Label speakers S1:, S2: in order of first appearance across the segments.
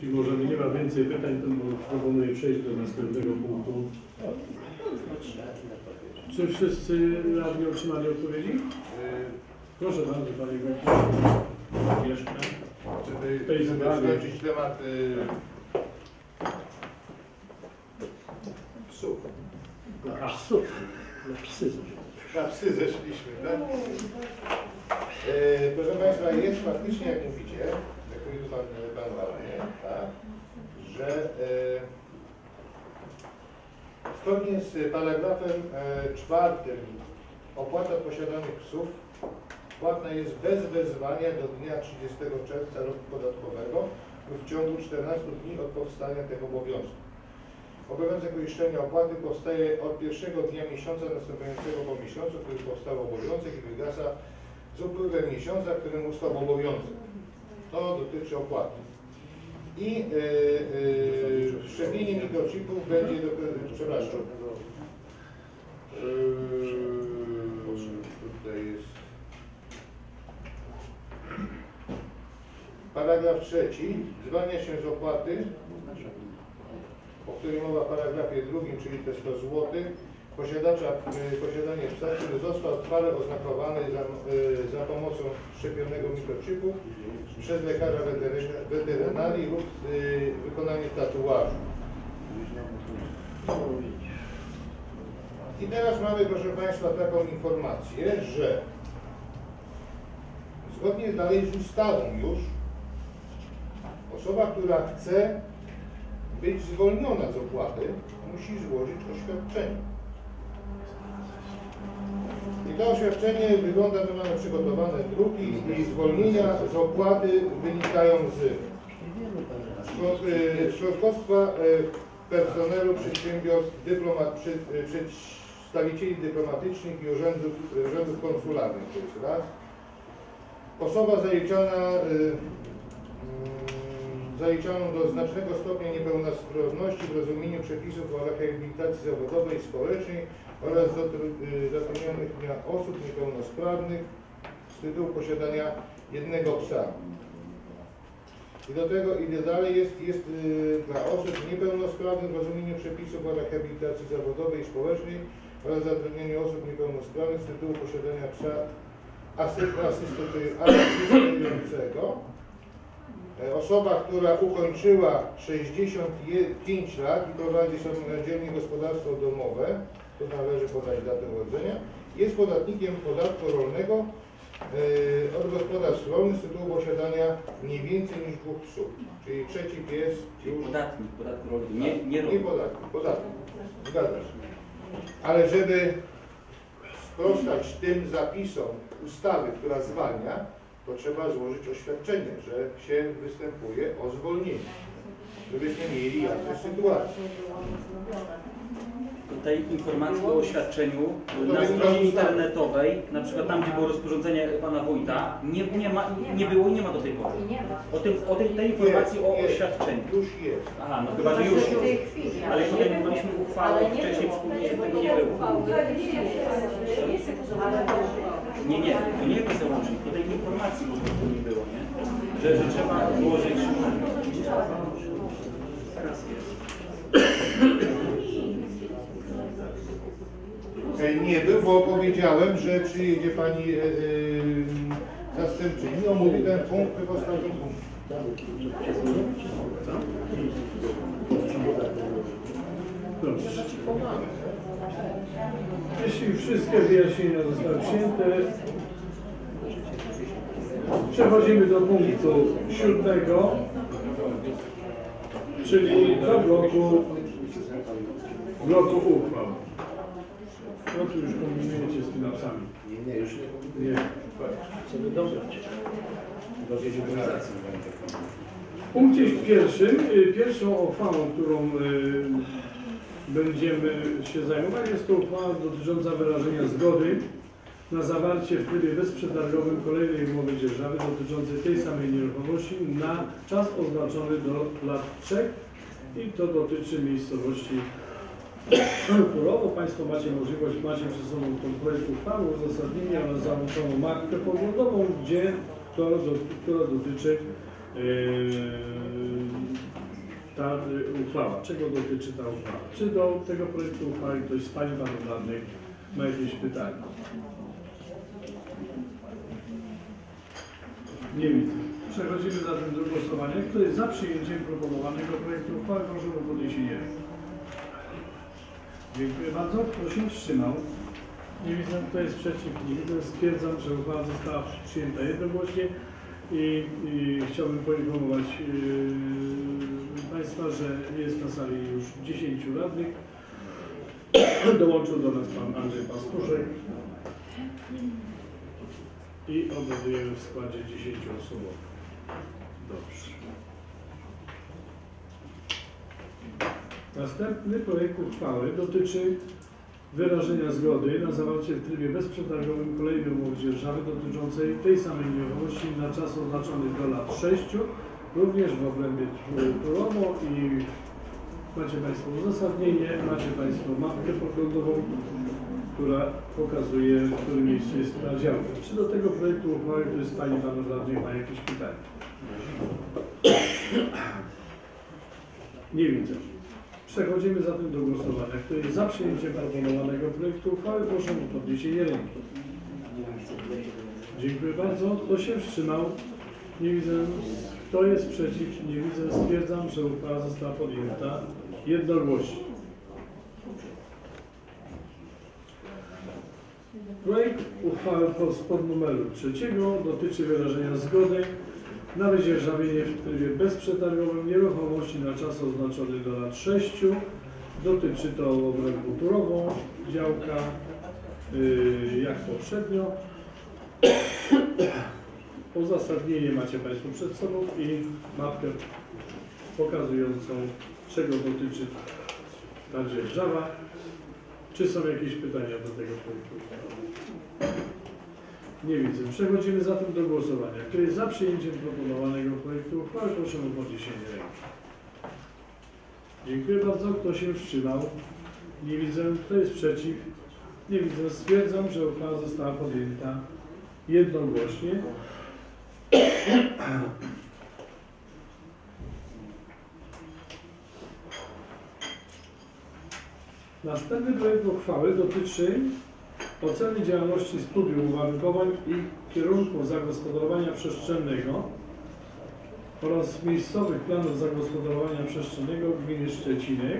S1: Jeśli możemy, nie ma więcej pytań, to proponuję przejść do następnego punktu. Czy wszyscy radni otrzymali odpowiedzi? Proszę bardzo, panie wójcie.
S2: Jeszcze, żeby skończyć temat psów.
S1: A psów. Na psy.
S2: Na psy zeszliśmy, tak? Proszę Państwa, jest faktycznie, jak mówicie, jak mówił pan radny, tak, że zgodnie z paragrafem 4 opłata posiadanych psów płatna jest bez wezwania do dnia 30 czerwca roku podatkowego lub w ciągu 14 dni od powstania tego obowiązku. Obowiązek uiszczenia opłaty powstaje od pierwszego dnia miesiąca następującego po miesiącu, w którym powstał obowiązek i wygasa z upływem miesiąca, w którym ustał obowiązek. To dotyczy opłaty. I wszczepienie mikrochipów będzie przepraszam. Tutaj jest paragraf 3. Zwalnia się z opłaty, o której mowa w paragrafie 2, czyli te 100 zł, posiadanie psa, który został trwale oznakowany za pomocą szczepionego mikrochipu przez lekarza weterynarii lub wykonanie tatuażu. I teraz mamy, proszę Państwa, taką informację, że zgodnie dalej z ustawą już osoba, która chce być zwolniona z opłaty, musi złożyć oświadczenie. I to oświadczenie wygląda, że mamy przygotowane druki i zwolnienia z opłaty wynikają z członkostwa personelu przedsiębiorstw, przedstawicieli dyplomatycznych i urzędów konsularnych, to jest raz. Osoba zaliczaną do znacznego stopnia niepełnosprawności w rozumieniu przepisów o rehabilitacji zawodowej i społecznej oraz zatrudnionych osób niepełnosprawnych z tytułu posiadania jednego psa. I do tego idę dalej, jest dla osób niepełnosprawnych w rozumieniu przepisów o rehabilitacji zawodowej i społecznej oraz zatrudnieniu osób niepełnosprawnych z tytułu posiadania psa asystującego. Osoba, która ukończyła 65 lat i prowadzi samodzielnie gospodarstwo domowe, to należy podać datę urodzenia, jest podatnikiem podatku rolnego od gospodarstw rolnych z tytułu posiadania nie więcej niż 2 psów. Czyli trzeci pies już...
S3: Podatku rolnego, nie
S2: podatnik. Zgadza się. Ale żeby sprostać tym zapisom ustawy, która zwalnia, to trzeba złożyć oświadczenie, że się występuje o zwolnienie, żebyśmy mieli jasne sytuacje.
S3: Tej informacji o oświadczeniu na stronie internetowej, na przykład tam, gdzie było rozporządzenie pana wójta, nie było i nie ma do tej pory. Tej informacji o oświadczeniu.
S2: Już jest.
S3: Aha, no chyba, że już jest. Ale podejmowaliśmy uchwałę wcześniej, tego nie było. Nie, to nie jest załącznik, to tej informacji po prostu nie było, nie? Że trzeba złożyć... Teraz jest.
S2: Nie był, bo powiedziałem, że przyjedzie pani zastępczyni, omówi ten punkt w ostatnim punkcie.
S1: Dobrze. Jeśli wszystkie wyjaśnienia zostały przyjęte, przechodzimy do punktu 7, czyli do bloku uchwał. No tu już kombinujecie z finansami.
S4: Nie, już nie.
S1: Nie.
S4: Chcemy dobrać. Dobrać organizację.
S1: W punkcie 1, pierwszą uchwałą, którą będziemy się zajmować, jest to uchwała dotycząca wyrażenia zgody na zawarcie w trybie bezprzetargowym kolejnej umowy dzierżawy dotyczącej tej samej nieruchomości na czas oznaczony do lat 3 i to dotyczy miejscowości Kurowo. Państwo macie możliwość, macie przed sobą ten projekt uchwały, uzasadnienie oraz załączoną markę poglądową, która dotyczy ta uchwała. Czego dotyczy ta uchwała? Czy do tego projektu uchwały ktoś z Pań i Panów Radnych ma jakieś pytania? Nie widzę. Przechodzimy zatem do głosowania. Kto jest za przyjęciem proponowanego projektu uchwały, proszę o podniesienie ręki. Dziękuję bardzo. Kto się wstrzymał? Nie widzę, kto jest przeciw. Nie widzę. Stwierdzam, że uchwała została przyjęta jednogłośnie i chciałbym poinformować Państwa, że jest na sali już 10 radnych. Dołączył do nas Pan Andrzej Pastuszek i obradujemy w składzie 10 osób. Dobrze. Następny projekt uchwały dotyczy wyrażenia zgody na zawarcie w trybie bezprzetargowym kolejnej umowy dzierżawy dotyczącej tej samej nieruchomości na czas oznaczony do lat 6, również w obrębie Turowo i macie Państwo uzasadnienie, macie Państwo mapkę poglądową, która pokazuje, w którym miejscu jest ta działka. Czy do tego projektu uchwały ktoś z Pani Panów Radnych ma jakieś pytania? Nie widzę. Przechodzimy zatem do głosowania. Kto jest za przyjęciem proponowanego projektu uchwały, proszę o podniesienie ręki. Dziękuję bardzo. Kto się wstrzymał? Nie widzę. Kto jest przeciw? Nie widzę. Stwierdzam, że uchwała została podjęta jednogłośnie. Projekt uchwały pod numeru 3 dotyczy wyrażenia zgody na wydzierżawienie w trybie bezprzetargowym nieruchomości na czas oznaczony do lat 6. Dotyczy to obrębu Turową, działka jak poprzednio. Uzasadnienie macie Państwo przed sobą i mapkę pokazującą, czego dotyczy ta dzierżawa. Czy są jakieś pytania do tego projektu? Nie widzę. Przechodzimy zatem do głosowania. Kto jest za przyjęciem proponowanego projektu uchwały, proszę o podniesienie ręki. Dziękuję bardzo. Kto się wstrzymał? Nie widzę. Kto jest przeciw? Nie widzę. Stwierdzam, że uchwała została podjęta jednogłośnie. Następny projekt uchwały dotyczy oceny działalności studium uwarunkowań i kierunków zagospodarowania przestrzennego oraz miejscowych planów zagospodarowania przestrzennego gminy Szczecinek.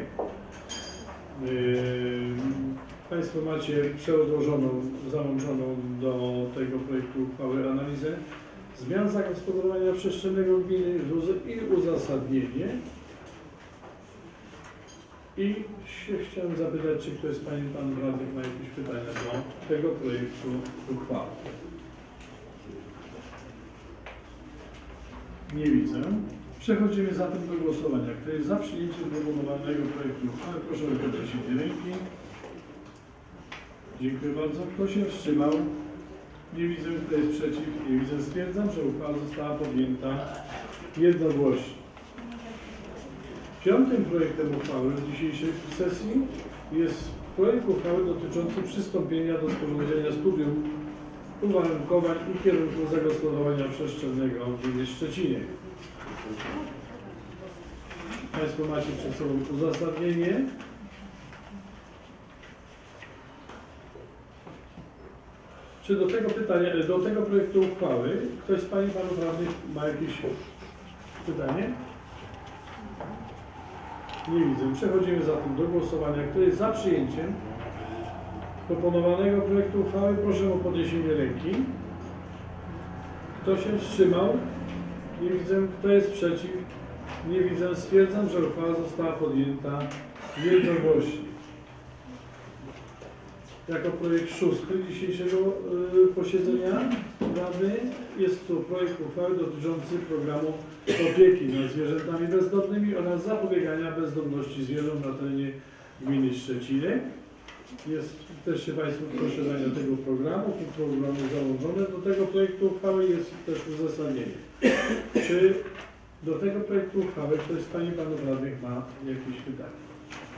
S1: Państwo macie przełożoną, załączoną do tego projektu uchwały analizę zmian zagospodarowania przestrzennego gminy i uzasadnienie. I chciałem zapytać, czy ktoś z Pań i Panów Radnych ma jakieś pytania do tego projektu uchwały. Nie widzę. Przechodzimy zatem do głosowania. Kto jest za przyjęciem proponowanego projektu uchwały, proszę o podniesienie ręki. Dziękuję bardzo. Kto się wstrzymał? Nie widzę. Kto jest przeciw? Nie widzę. Stwierdzam, że uchwała została podjęta jednogłośnie. Piątym projektem uchwały z dzisiejszej sesji jest projekt uchwały dotyczący przystąpienia do sporządzenia studium uwarunkowań i kierunków zagospodarowania przestrzennego w gminie Szczecinek. Państwo macie przed sobą uzasadnienie. Czy do tego pytania, do tego projektu uchwały ktoś z Pań i Panów Radnych ma jakieś pytanie? Nie widzę. Przechodzimy zatem do głosowania. Kto jest za przyjęciem proponowanego projektu uchwały, proszę o podniesienie ręki. Kto się wstrzymał? Nie widzę. Kto jest przeciw? Nie widzę. Stwierdzam, że uchwała została podjęta jednogłośnie. Jako projekt szósty dzisiejszego posiedzenia Rady jest to projekt uchwały dotyczący programu opieki nad zwierzętami bezdomnymi oraz zapobiegania bezdomności zwierząt na terenie gminy Szczecinek. Jest też się Państwo posiadania tego programu, programu załączone. Do tego projektu uchwały jest też uzasadnienie. Czy do tego projektu uchwały ktoś z Pań i Panów Radnych ma jakieś pytania?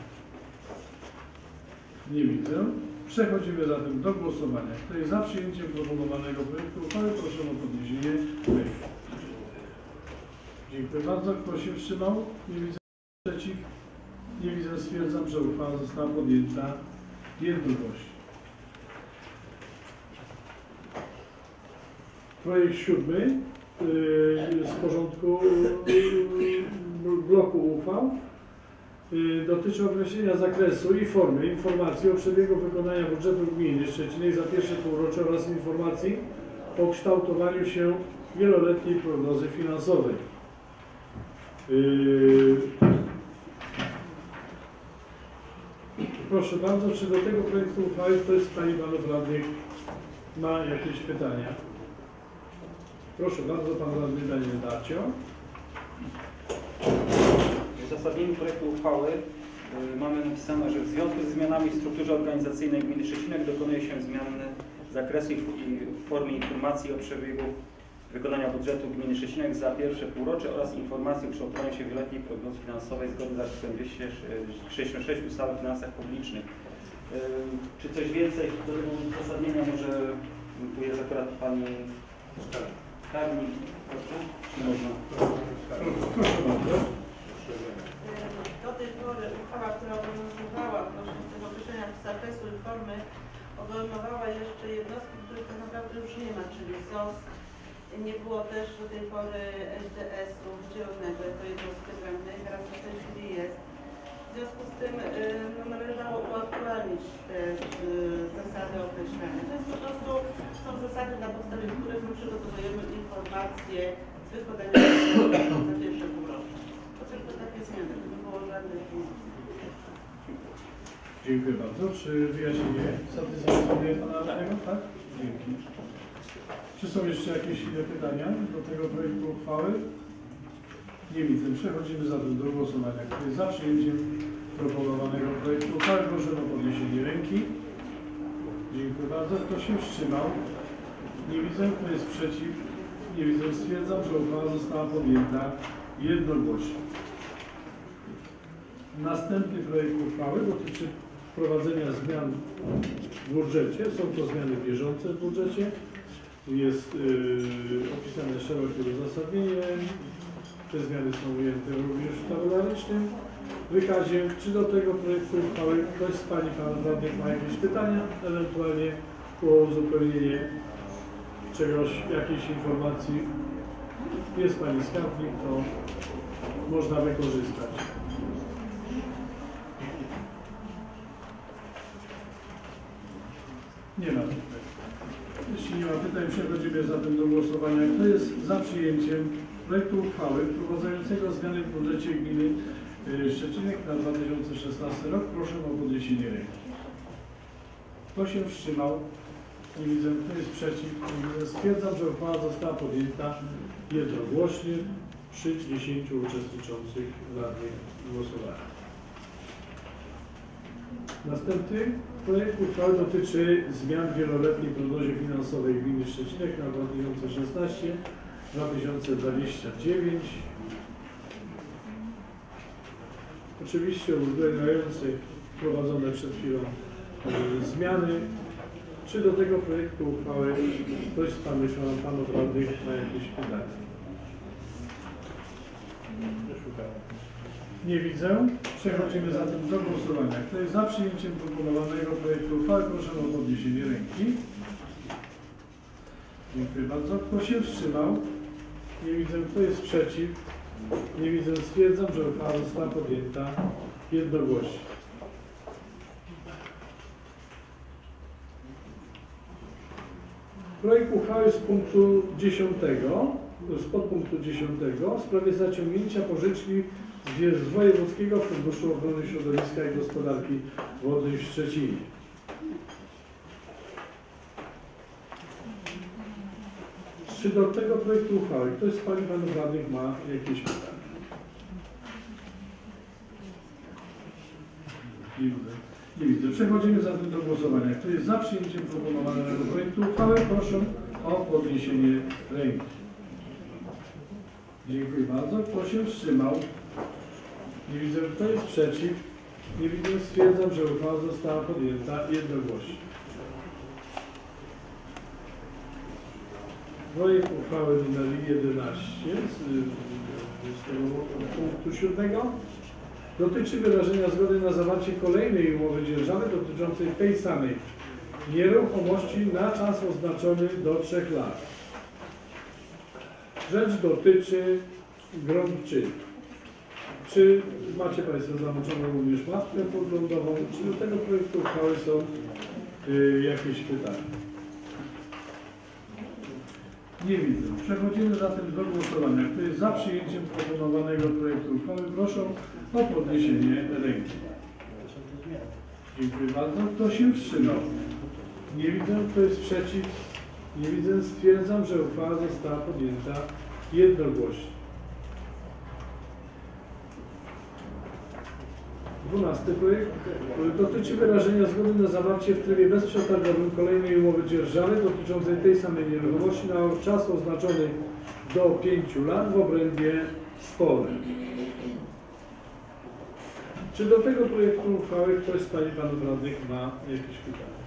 S1: Nie widzę. Przechodzimy zatem do głosowania. Kto jest za przyjęciem proponowanego projektu uchwały, proszę o podniesienie ręki. Dziękuję bardzo. Kto się wstrzymał? Nie widzę przeciw. Nie widzę. Stwierdzam, że uchwała została podjęta jednogłośnie. Projekt 7 z porządku bloku uchwał dotyczy określenia zakresu i formy informacji o przebiegu wykonania budżetu gminy Szczecinek za pierwsze półrocze oraz informacji o kształtowaniu się wieloletniej prognozy finansowej. Proszę bardzo, czy do tego projektu uchwały ktoś z Pani Panów Radnych ma jakieś pytania? Proszę bardzo, Pan Radny Daniel Darcio.
S3: W uzasadnieniu projektu uchwały mamy napisane, że w związku ze zmianami w strukturze organizacyjnej gminy Szczecinek dokonuje się zmiany zakresu i formy informacji o przebiegu wykonania budżetu gminy Szczecinek za pierwsze półrocze oraz informacji o kształtowaniu się wieloletniej prognozy finansowej zgodnie z artykułem 266 ustawy o finansach publicznych. Czy coś więcej do tego uzasadnienia może tu jest akurat Pani Karnik, proszę? Czy można?
S1: Proszę bardzo.
S5: Do tej pory uchwała, która obowiązywała odnośnie określenia zakresu i formy, obejmowała jeszcze jednostki, których tak naprawdę już nie ma, czyli ZOS. Nie było też do tej pory SDS-u wydzielonego jako jednostki odrębnej, teraz w tej chwili jest. W związku z tym należało uaktualnić te zasady określania. To jest po prostu są zasady, na podstawie których my przygotowujemy informacje z wykonania za pierwsze półrocze. To tylko takie zmiany, nie było żadnych zmian.
S1: Dziękuję bardzo. Czy wyjaśnienie satysfakcjonuje Pana Radnego? Tak? Dzięki. Czy są jeszcze jakieś inne pytania do tego projektu uchwały? Nie widzę. Przechodzimy zatem do głosowania. Kto jest za przyjęciem proponowanego projektu uchwały, proszę o podniesienie ręki. Dziękuję bardzo. Kto się wstrzymał? Nie widzę. Kto jest przeciw? Nie widzę. Stwierdzam, że uchwała została podjęta jednogłośnie. Następny projekt uchwały dotyczy wprowadzenia zmian w budżecie. Są to zmiany bieżące w budżecie. Jest opisane szerokie uzasadnienie. Te zmiany są ujęte również w tabelarycznym wykazie. Czy do tego projektu uchwały ktoś z Pani Panów Radnych ma jakieś pytania, ewentualnie o uzupełnienie czegoś, jakiejś informacji? Jest Pani skarbnik, to można wykorzystać. Nie ma pytań. Jeśli nie ma pytań, przechodzimy zatem do głosowania. Kto jest za przyjęciem projektu uchwały wprowadzającego zmiany w budżecie gminy Szczecinek na 2016 rok? Proszę o podniesienie ręki. Kto się wstrzymał? Nie widzę. Kto jest przeciw? Nie widzę. Stwierdzam, że uchwała została podjęta jednogłośnie przy 10 uczestniczących radnych w głosowaniu. Następny projekt uchwały dotyczy zmian w wieloletniej prognozie finansowej gminy Szczecinek na 2016-2029. Oczywiście uwzględniający wprowadzone przed chwilą zmiany. Czy do tego projektu uchwały ktoś z Panów Radnych ma jakieś pytania? Nie widzę. Przechodzimy zatem do głosowania. Kto jest za przyjęciem proponowanego projektu uchwały, proszę o podniesienie ręki. Dziękuję bardzo. Kto się wstrzymał? Nie widzę. Kto jest przeciw? Nie widzę. Stwierdzam, że uchwała została podjęta jednogłośnie. Projekt uchwały z punktu 10, z podpunktu 10 w sprawie zaciągnięcia pożyczki z Wojewódzkiego Funduszu Ochrony Środowiska i Gospodarki Wodnej w Szczecinie. Czy do tego projektu uchwały ktoś z Pani Panów Radnych ma jakieś pytania? Nie widzę. Nie widzę. Przechodzimy zatem do głosowania. Kto jest za przyjęciem proponowanego projektu uchwały, proszę o podniesienie ręki. Dziękuję bardzo. Kto się wstrzymał? Nie widzę. Kto jest przeciw? Nie widzę. Stwierdzam, że uchwała została podjęta jednogłośnie. Projekt uchwały nr 11 z tego punktu 7 dotyczy wyrażenia zgody na zawarcie kolejnej umowy dzierżawy dotyczącej tej samej nieruchomości na czas oznaczony do 3 lat. Rzecz dotyczy gruntu. Czy macie Państwo załączoną również mapkę poglądową? Czy do tego projektu uchwały są jakieś pytania? Nie widzę. Przechodzimy zatem do głosowania. Kto jest za przyjęciem proponowanego projektu uchwały, proszę o podniesienie ręki. Dziękuję bardzo. Kto się wstrzymał? Nie widzę. Kto jest przeciw? Nie widzę. Stwierdzam, że uchwała została podjęta jednogłośnie. 12. projekt dotyczy wyrażenia zgody na zawarcie w trybie bezprzetargowym kolejnej umowy dzierżawy dotyczącej tej samej nieruchomości na czas oznaczony do 5 lat w obrębie sporym. Czy do tego projektu uchwały ktoś z Pań i Panów Radnych ma jakieś pytania?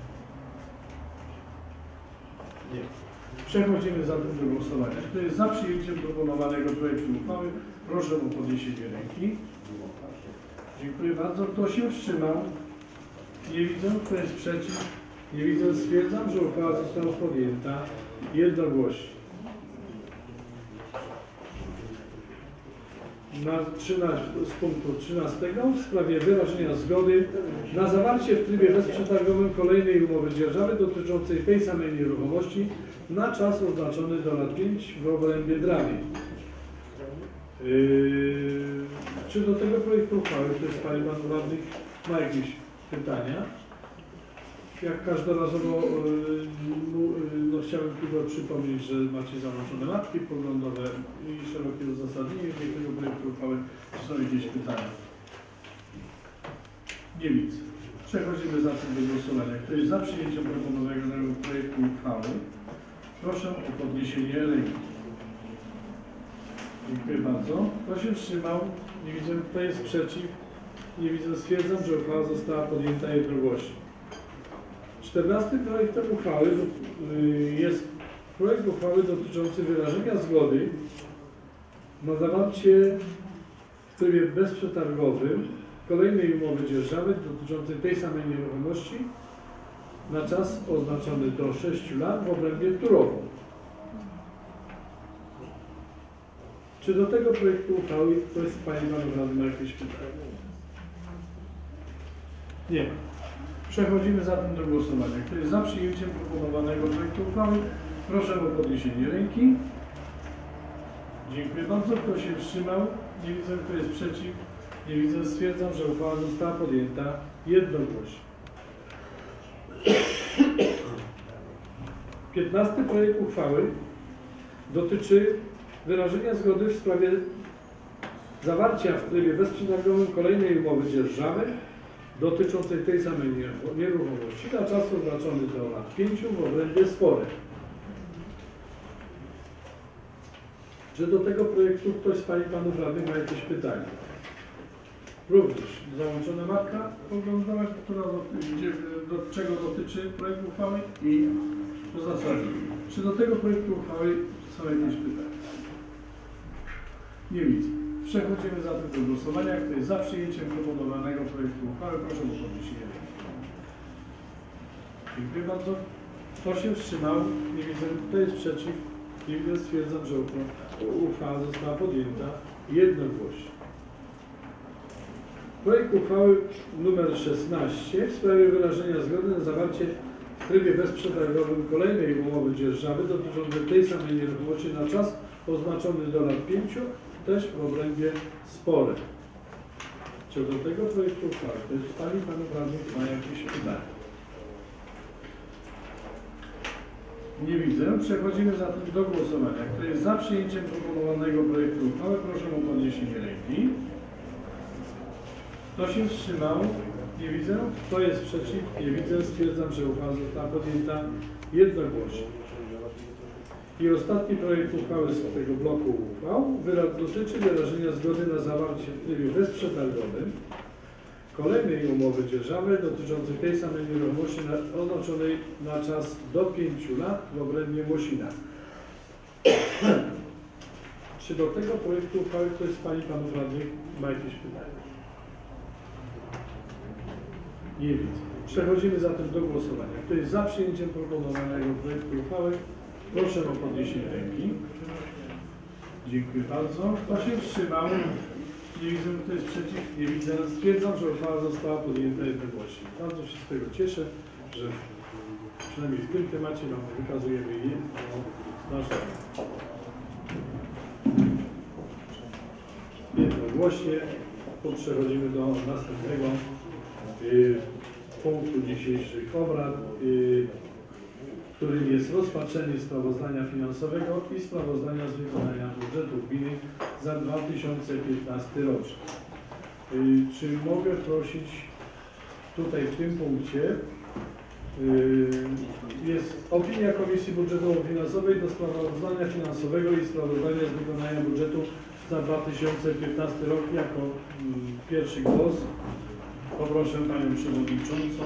S1: Nie. Przechodzimy zatem do głosowania. Kto jest za przyjęciem proponowanego projektu uchwały, proszę o podniesienie ręki. Dziękuję bardzo. Kto się wstrzymał? Nie widzę. Kto jest przeciw? Nie widzę. Stwierdzam, że uchwała została podjęta jednogłośnie. Z punktu 13 w sprawie wyrażenia zgody na zawarcie w trybie bezprzetargowym kolejnej umowy dzierżawy dotyczącej tej samej nieruchomości na czas oznaczony do lat 5 w obrębie Drawi. Czy do tego projektu uchwały ktoś z Pań i Panów Radnych ma jakieś pytania? Jak każdorazowo chciałbym tylko przypomnieć, że macie załączone mapki poglądowe i szerokie uzasadnienie tego projektu uchwały. Czy są jakieś pytania? Nie widzę. Przechodzimy zatem do głosowania. Kto jest za przyjęciem proponowanego projektu uchwały, proszę o podniesienie ręki. Dziękuję bardzo. Kto się wstrzymał? Nie widzę. Kto jest przeciw? Nie widzę. Stwierdzam, że uchwała została podjęta jednogłośnie. 14. projektem uchwały jest projekt uchwały dotyczący wyrażenia zgody na zawarcie w trybie bezprzetargowym kolejnej umowy dzierżawy dotyczącej tej samej nieruchomości na czas oznaczony do 6 lat w obrębie Turowa. Czy do tego projektu uchwały ktoś z Pań i Panów Radnych ma jakieś pytania? Nie ma. Przechodzimy zatem do głosowania. Kto jest za przyjęciem proponowanego projektu uchwały, proszę o podniesienie ręki. Dziękuję bardzo. Kto się wstrzymał? Nie widzę. Kto jest przeciw? Nie widzę. Stwierdzam, że uchwała została podjęta jednogłośnie. 15. projekt uchwały dotyczy wyrażenia zgody w sprawie zawarcia w trybie bezprzetargowym kolejnej umowy dzierżawy dotyczącej tej samej nieruchomości na czas oznaczony do lat 5 w obrębie spory. Czy do tego projektu ktoś z Pań i Panów Radnych ma jakieś pytania? Również załączona mapka poglądowa, która do czego dotyczy projekt uchwały i uzasadnienie. Czy do tego projektu uchwały są jakieś pytania? Nie widzę. Przechodzimy zatem do głosowania. Kto jest za przyjęciem proponowanego projektu uchwały, proszę o podniesienie ręki. Dziękuję bardzo. Kto się wstrzymał? Nie widzę. Kto jest przeciw? Nie widzę. Stwierdzam, że uchwała została podjęta jednogłośnie. Projekt uchwały nr 16 w sprawie wyrażenia zgody na zawarcie w trybie bezprzetargowym kolejnej umowy dzierżawy dotyczącej tej samej nieruchomości na czas oznaczony do lat 5, też w obrębie spory. Czy do tego projektu uchwały ktoś z Pań i Panów Radnych ma jakieś pytania? Nie widzę. Przechodzimy zatem do głosowania. Kto jest za przyjęciem proponowanego projektu uchwały, proszę o podniesienie ręki. Kto się wstrzymał? Nie widzę. Kto jest przeciw? Nie widzę. Stwierdzam, że uchwała została podjęta jednogłośnie. I ostatni projekt uchwały z tego bloku uchwał dotyczy wyrażenia zgody na zawarcie w trybie bezprzetargowym kolejnej umowy dzierżawy dotyczącej tej samej nieruchomości oznaczonej na czas do 5 lat w obrębie Mosina. Czy do tego projektu uchwały ktoś z Pani i Panów Radnych ma jakieś pytania? Nie widzę. Przechodzimy zatem do głosowania. Kto jest za przyjęciem proponowanego projektu uchwały, proszę o podniesienie ręki. Dziękuję bardzo. Kto się wstrzymał? Nie widzę, kto jest przeciw. Nie widzę. Stwierdzam, że uchwała została podjęta jednogłośnie. Bardzo się z tego cieszę, że przynajmniej w tym temacie wykazujemy znaczenie. Jednogłośnie. Przechodzimy do następnego punktu dzisiejszych obrad, którym jest rozpatrzenie sprawozdania finansowego i sprawozdania z wykonania budżetu gminy za 2015 rok. Czy mogę prosić tutaj w tym punkcie jest opinia Komisji Budżetowo-Finansowej do sprawozdania finansowego i sprawozdania z wykonania budżetu za 2015 rok. Jako pierwszy głos poproszę Panią Przewodniczącą.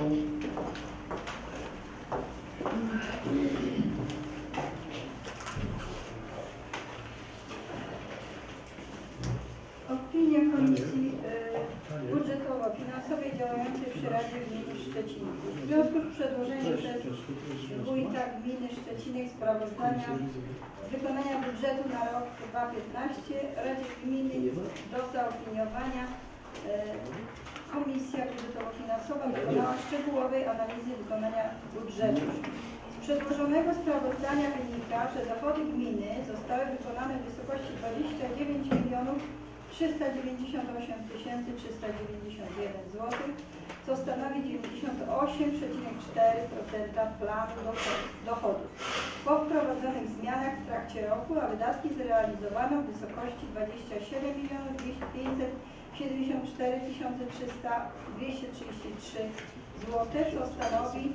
S6: Opinia Komisji Budżetowo-Finansowej działającej przy Radzie Gminy Szczecin. W związku z przedłożeniem przez wójta gminy Szczecinek sprawozdania z wykonania budżetu na rok 2015 Radzie Gminy do zaopiniowania Komisja Budżetowo-Finansowa dokonała szczegółowej analizy wykonania budżetu. Z przedłożonego sprawozdania wynika, że dochody gminy zostały wykonane w wysokości 29 398 391 zł, co stanowi 98,4% planu dochodów. Po wprowadzonych zmianach w trakcie roku, a wydatki zrealizowano w wysokości 27 574 233 zł, co stanowi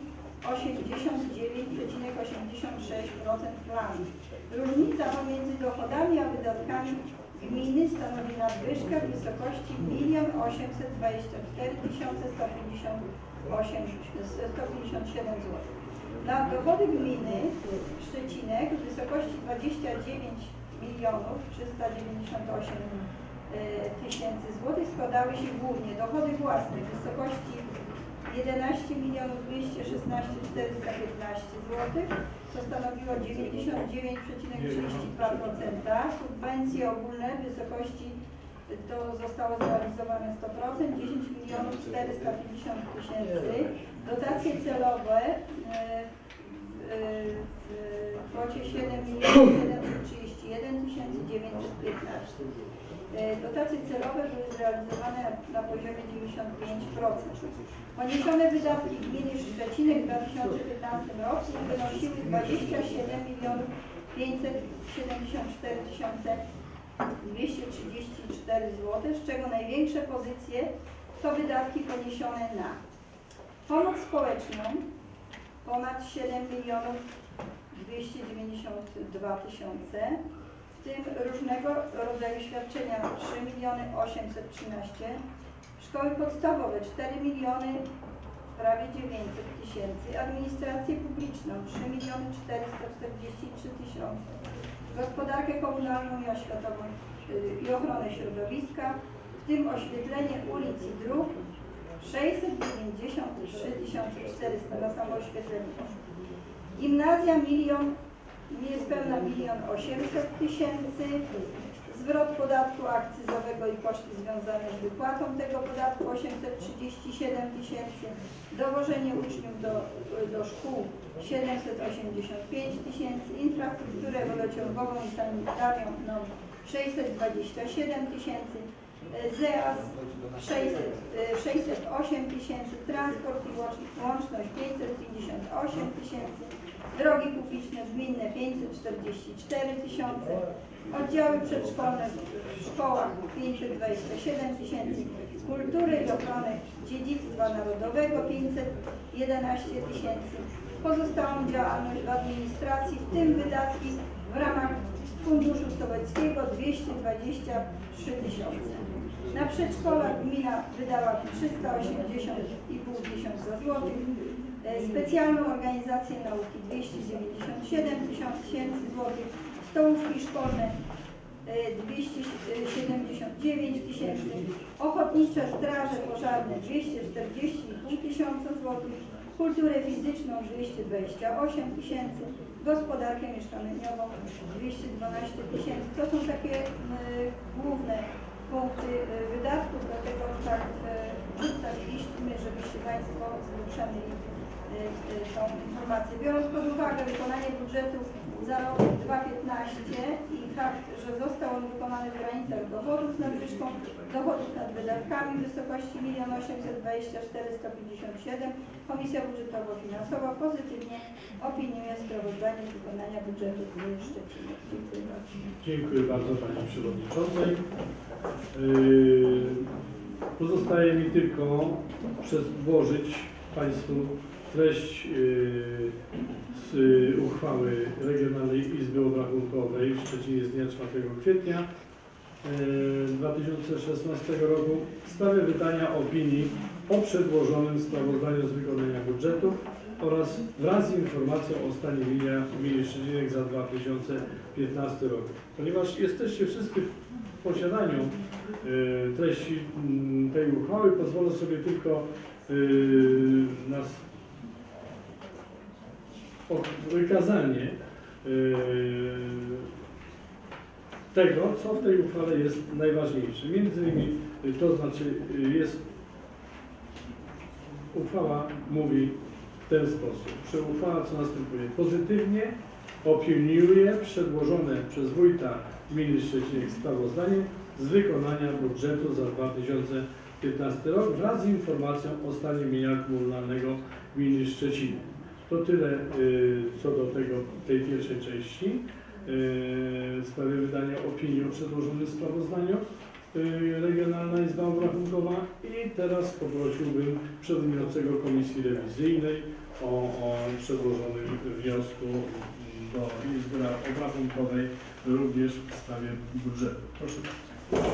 S6: 89,86% planu. Różnica pomiędzy dochodami a wydatkami gminy stanowi nadwyżkę w wysokości 1 824 157 zł. Na dochody gminy Szczecinek w wysokości 29 398 tysięcy złotych składały się głównie dochody własne w wysokości 11 216 415 zł, co stanowiło 99,32%. Subwencje ogólne w wysokości, to zostało zrealizowane 100%, 10 450 tysięcy. Dotacje celowe w kwocie 7 731 915. Dotacje celowe były zrealizowane na poziomie 95%. Poniesione wydatki gminy Szczecinek w 2015 roku wynosiły 27 574 234 zł, z czego największe pozycje to wydatki poniesione na pomoc społeczną ponad 7 292 tysiące, w tym różnego rodzaju świadczenia 3 813 000, szkoły podstawowe 4 prawie 900 tysięcy, administrację publiczną 3 443 tysiące, gospodarkę komunalną i oświatową i ochronę środowiska, w tym oświetlenie ulic i dróg 693 400 na samo oświetlenie. Gimnazja niespełna 1 800 000, zwrot podatku akcyzowego i koszty związane z wypłatą tego podatku 837 tysięcy, dowożenie uczniów do szkół 785 tysięcy, infrastrukturę wodociągową i sanitarną 627 tysięcy, ZEAS 608 tysięcy, transport i łączność 558 tysięcy, drogi publiczne gminne 544 tysiące, oddziały przedszkolne w szkołach 527 tysięcy, kultury i ochrony dziedzictwa narodowego 511 tysięcy, pozostałą działalność w administracji, w tym wydatki w ramach Funduszu Sołeckiego 223 tysiące. Na przedszkolach gmina wydała 380,5 tysiąca złotych, specjalną organizację nauki 297 tysięcy złotych, stołówki szkolne 279 tysięcy, ochotnicze straże pożarne 240,5 tysiąca złotych, kulturę fizyczną 228 tysięcy, gospodarkę mieszkaniową 212 tysięcy. To są takie główne punkty wydatków, dlatego tak przedstawiliśmy, żebyście Państwo zgłaszali tą informację. Biorąc pod uwagę wykonanie budżetu za rok 2015 i fakt, że został on wykonany w granicach dochodów z nadwyżką, dochodów nad wydatkami w wysokości 1 824 157, Komisja Budżetowo-Finansowa pozytywnie opiniuje sprawozdanie z wykonania budżetu gminy Szczecinek. Dziękuję bardzo.
S1: Dziękuję bardzo Pani Przewodniczącej. Pozostaje mi tylko włożyć Państwu treść z uchwały Regionalnej Izby Obrachunkowej w Szczecinie z dnia 4 kwietnia 2016 roku w sprawie wydania opinii o przedłożonym sprawozdaniu z wykonania budżetu oraz wraz z informacją o stanie gminy Szczecinek za 2015 rok. Ponieważ jesteście wszyscy w posiadaniu treści tej uchwały, pozwolę sobie tylko wykazanie tego, co w tej uchwale jest najważniejsze. Między innymi to znaczy uchwała mówi w ten sposób, że uchwała co następuje. Pozytywnie opiniuje przedłożone przez wójta gminy Szczecinek sprawozdanie z wykonania budżetu za 2015 rok wraz z informacją o stanie mienia komunalnego gminy Szczecinek. To tyle co do tej pierwszej części w sprawie wydania opinii o przedłożonym sprawozdaniu Regionalna Izba Obrachunkowa i teraz poprosiłbym przewodniczącego Komisji Rewizyjnej o przedłożonym wniosku do Izby Obrachunkowej również w sprawie budżetu. Proszę bardzo.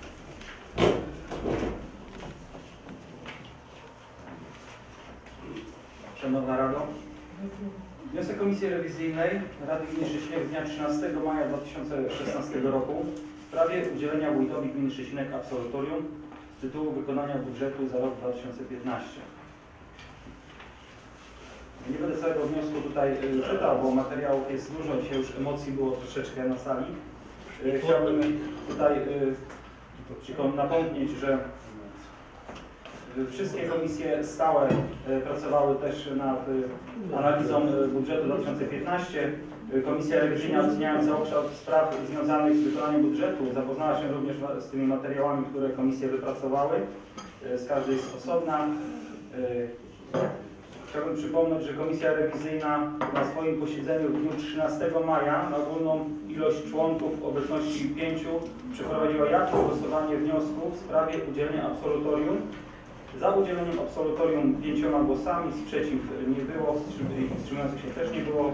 S3: Szanowna Rado, wniosek Komisji Rewizyjnej Rady Gminy Szczecinek z dnia 13 maja 2016 roku w sprawie udzielenia wójtowi gminy Szczecinek absolutorium z tytułu wykonania budżetu za rok 2015. Nie będę całego wniosku tutaj czytał, bo materiałów jest dużo, dzisiaj już emocji było troszeczkę na sali. Chciałbym tutaj tylko napomnieć, że wszystkie komisje stałe pracowały też nad analizą budżetu 2015. Komisja rewizyjna oceniająca obszar spraw związanych z wykonaniem budżetu zapoznała się również z tymi materiałami, które komisje wypracowały. Z każdej jest osobna. Chciałbym przypomnieć, że Komisja Rewizyjna na swoim posiedzeniu w dniu 13 maja na ogólną ilość członków w obecności 5 przeprowadziła jawne głosowanie wniosku w sprawie udzielenia absolutorium. Za udzieleniem absolutorium 5 głosami, sprzeciw nie było, wstrzymujących się też nie było.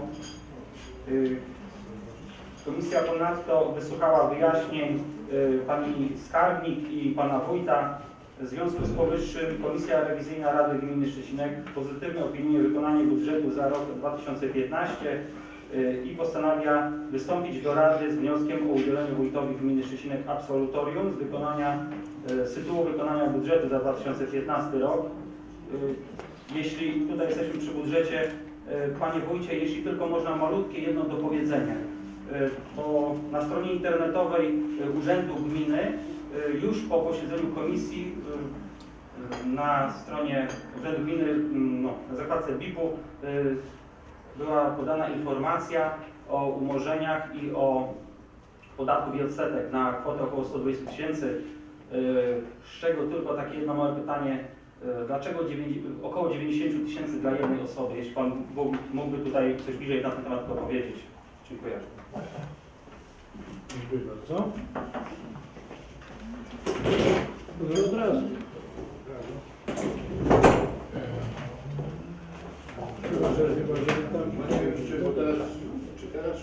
S3: Komisja ponadto wysłuchała wyjaśnień pani skarbnik i pana wójta. W związku z powyższym Komisja Rewizyjna Rady Gminy Szczecinek pozytywnie opiniuje wykonanie budżetu za rok 2015 i postanawia wystąpić do Rady z wnioskiem o udzieleniu wójtowi gminy Szczecinek absolutorium z tytułu wykonania budżetu za 2015 rok. Jeśli tutaj jesteśmy przy budżecie, panie wójcie, jeśli tylko można malutkie jedno dopowiedzenie, bo na stronie internetowej Urzędu Gminy już po posiedzeniu komisji na stronie Urzędu Gminy, na zakładce BIP-u była podana informacja o umorzeniach i o podatku i odsetek na kwotę około 120 tysięcy, z czego tylko takie jedno małe pytanie, dlaczego około 90 tysięcy dla jednej osoby? Jeśli Pan mógłby tutaj coś bliżej na ten temat powiedzieć. Dziękuję.
S1: Dziękuję bardzo. Od razu. Chyba, że tam...
S2: Czy teraz?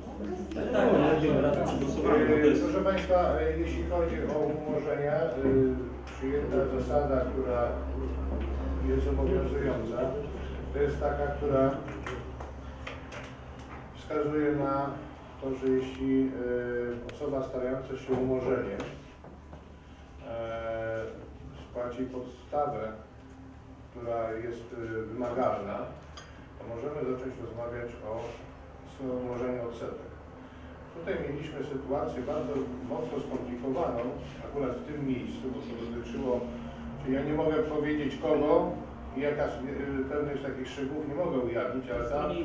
S3: Tak,
S2: Proszę Państwa, jeśli chodzi o umorzenia, przyjęta zasada, która jest obowiązująca, to jest taka, która wskazuje na to, że jeśli osoba starająca się o umorzenie spłaci podstawę, która jest wymagalna, to możemy zacząć rozmawiać o umorzeniu odsetek. Tutaj mieliśmy sytuację bardzo mocno skomplikowaną, akurat w tym miejscu, bo to dotyczyło, czyli ja nie mogę powiedzieć kogo i pewnych takich szczegółów nie mogę ujawnić, ale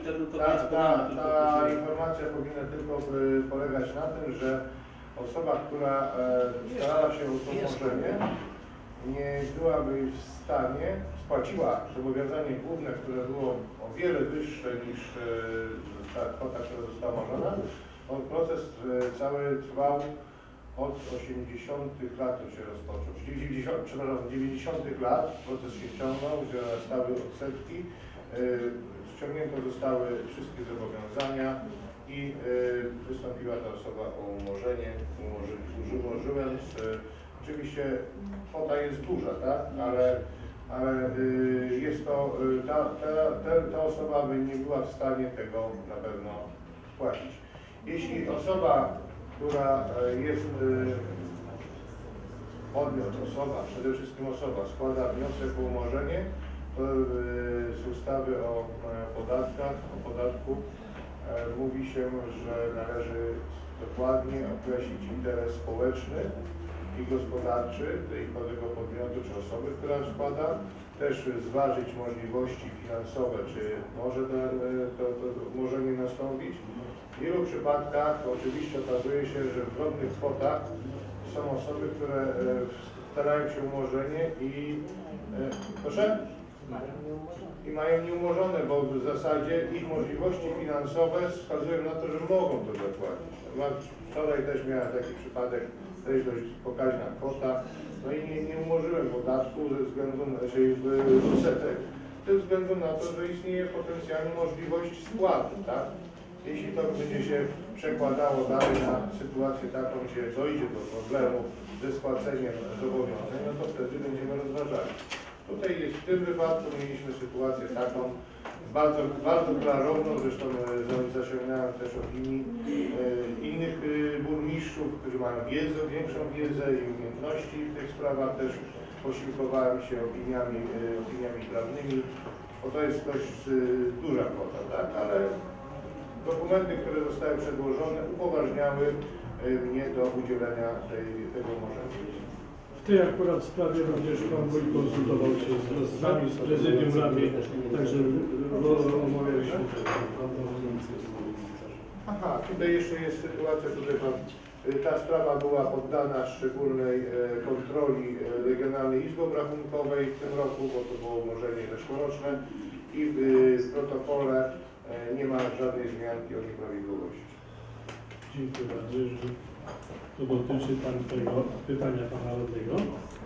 S2: ta informacja powinna tylko polegać na tym, że osoba, która starała się o to umorzenie, nie byłaby w stanie, spłaciła zobowiązanie główne, które było o wiele wyższe niż ta kwota, która została umorzona. Proces cały trwał od 80 lat, to się rozpoczął. 90 lat proces się ciągnął, że stały odsetki, ściągnięte zostały wszystkie zobowiązania i wystąpiła ta osoba o umorzenie. Umorzyłem. Oczywiście kwota jest duża, tak? Ale jest to, ta osoba by nie była w stanie tego na pewno spłacić. Jeśli osoba, która jest podmiot, przede wszystkim osoba składa wniosek o umorzenie, to z ustawy o podatkach, o podatku mówi się, że należy dokładnie określić interes społeczny i gospodarczy tego podmiotu czy osoby, która składa, też zważyć możliwości finansowe, czy może to umorzenie nastąpić. W wielu przypadkach oczywiście okazuje się, że w drobnych kwotach są osoby, które starają się umorzenie i proszę? I mają nieumorzone, bo w zasadzie ich możliwości finansowe wskazują na to, że mogą to zapłacić. Wczoraj też miałem taki przypadek, też dość pokaźna kwota, no i nie umorzyłem podatku ze względu na, czyli odsetek, ze względu na to, że istnieje potencjalnie możliwość spłaty, tak? Jeśli to będzie się przekładało dalej na sytuację taką, gdzie dojdzie do problemu ze spłaceniem zobowiązań, no to wtedy będziemy rozważali. Tutaj jest, w tym wypadku mieliśmy sytuację taką bardzo klarowną, zresztą zasięgnąłem też opinii innych burmistrzów, którzy mają większą wiedzę i umiejętności w tych sprawach, też posiłkowałem się opiniami prawnymi, bo to jest dość duża kwota, tak? Ale dokumenty, które zostały przedłożone, upoważniały mnie do udzielenia tego umorzenia.
S1: W tej akurat sprawie również Pan Wójt konsultował się z nami, z prezydium rady, także omawialiśmy to.
S2: Aha, tutaj jeszcze jest sytuacja, ta sprawa była poddana szczególnej kontroli Regionalnej Izby Obrachunkowej w tym roku, bo to było umorzenie zeszłoroczne i w protokole nie ma żadnej wzmianki o nieprawidłowości.
S1: Dziękuję bardzo. Jeżeli to dotyczy Pan tego pytania Pana Radnego.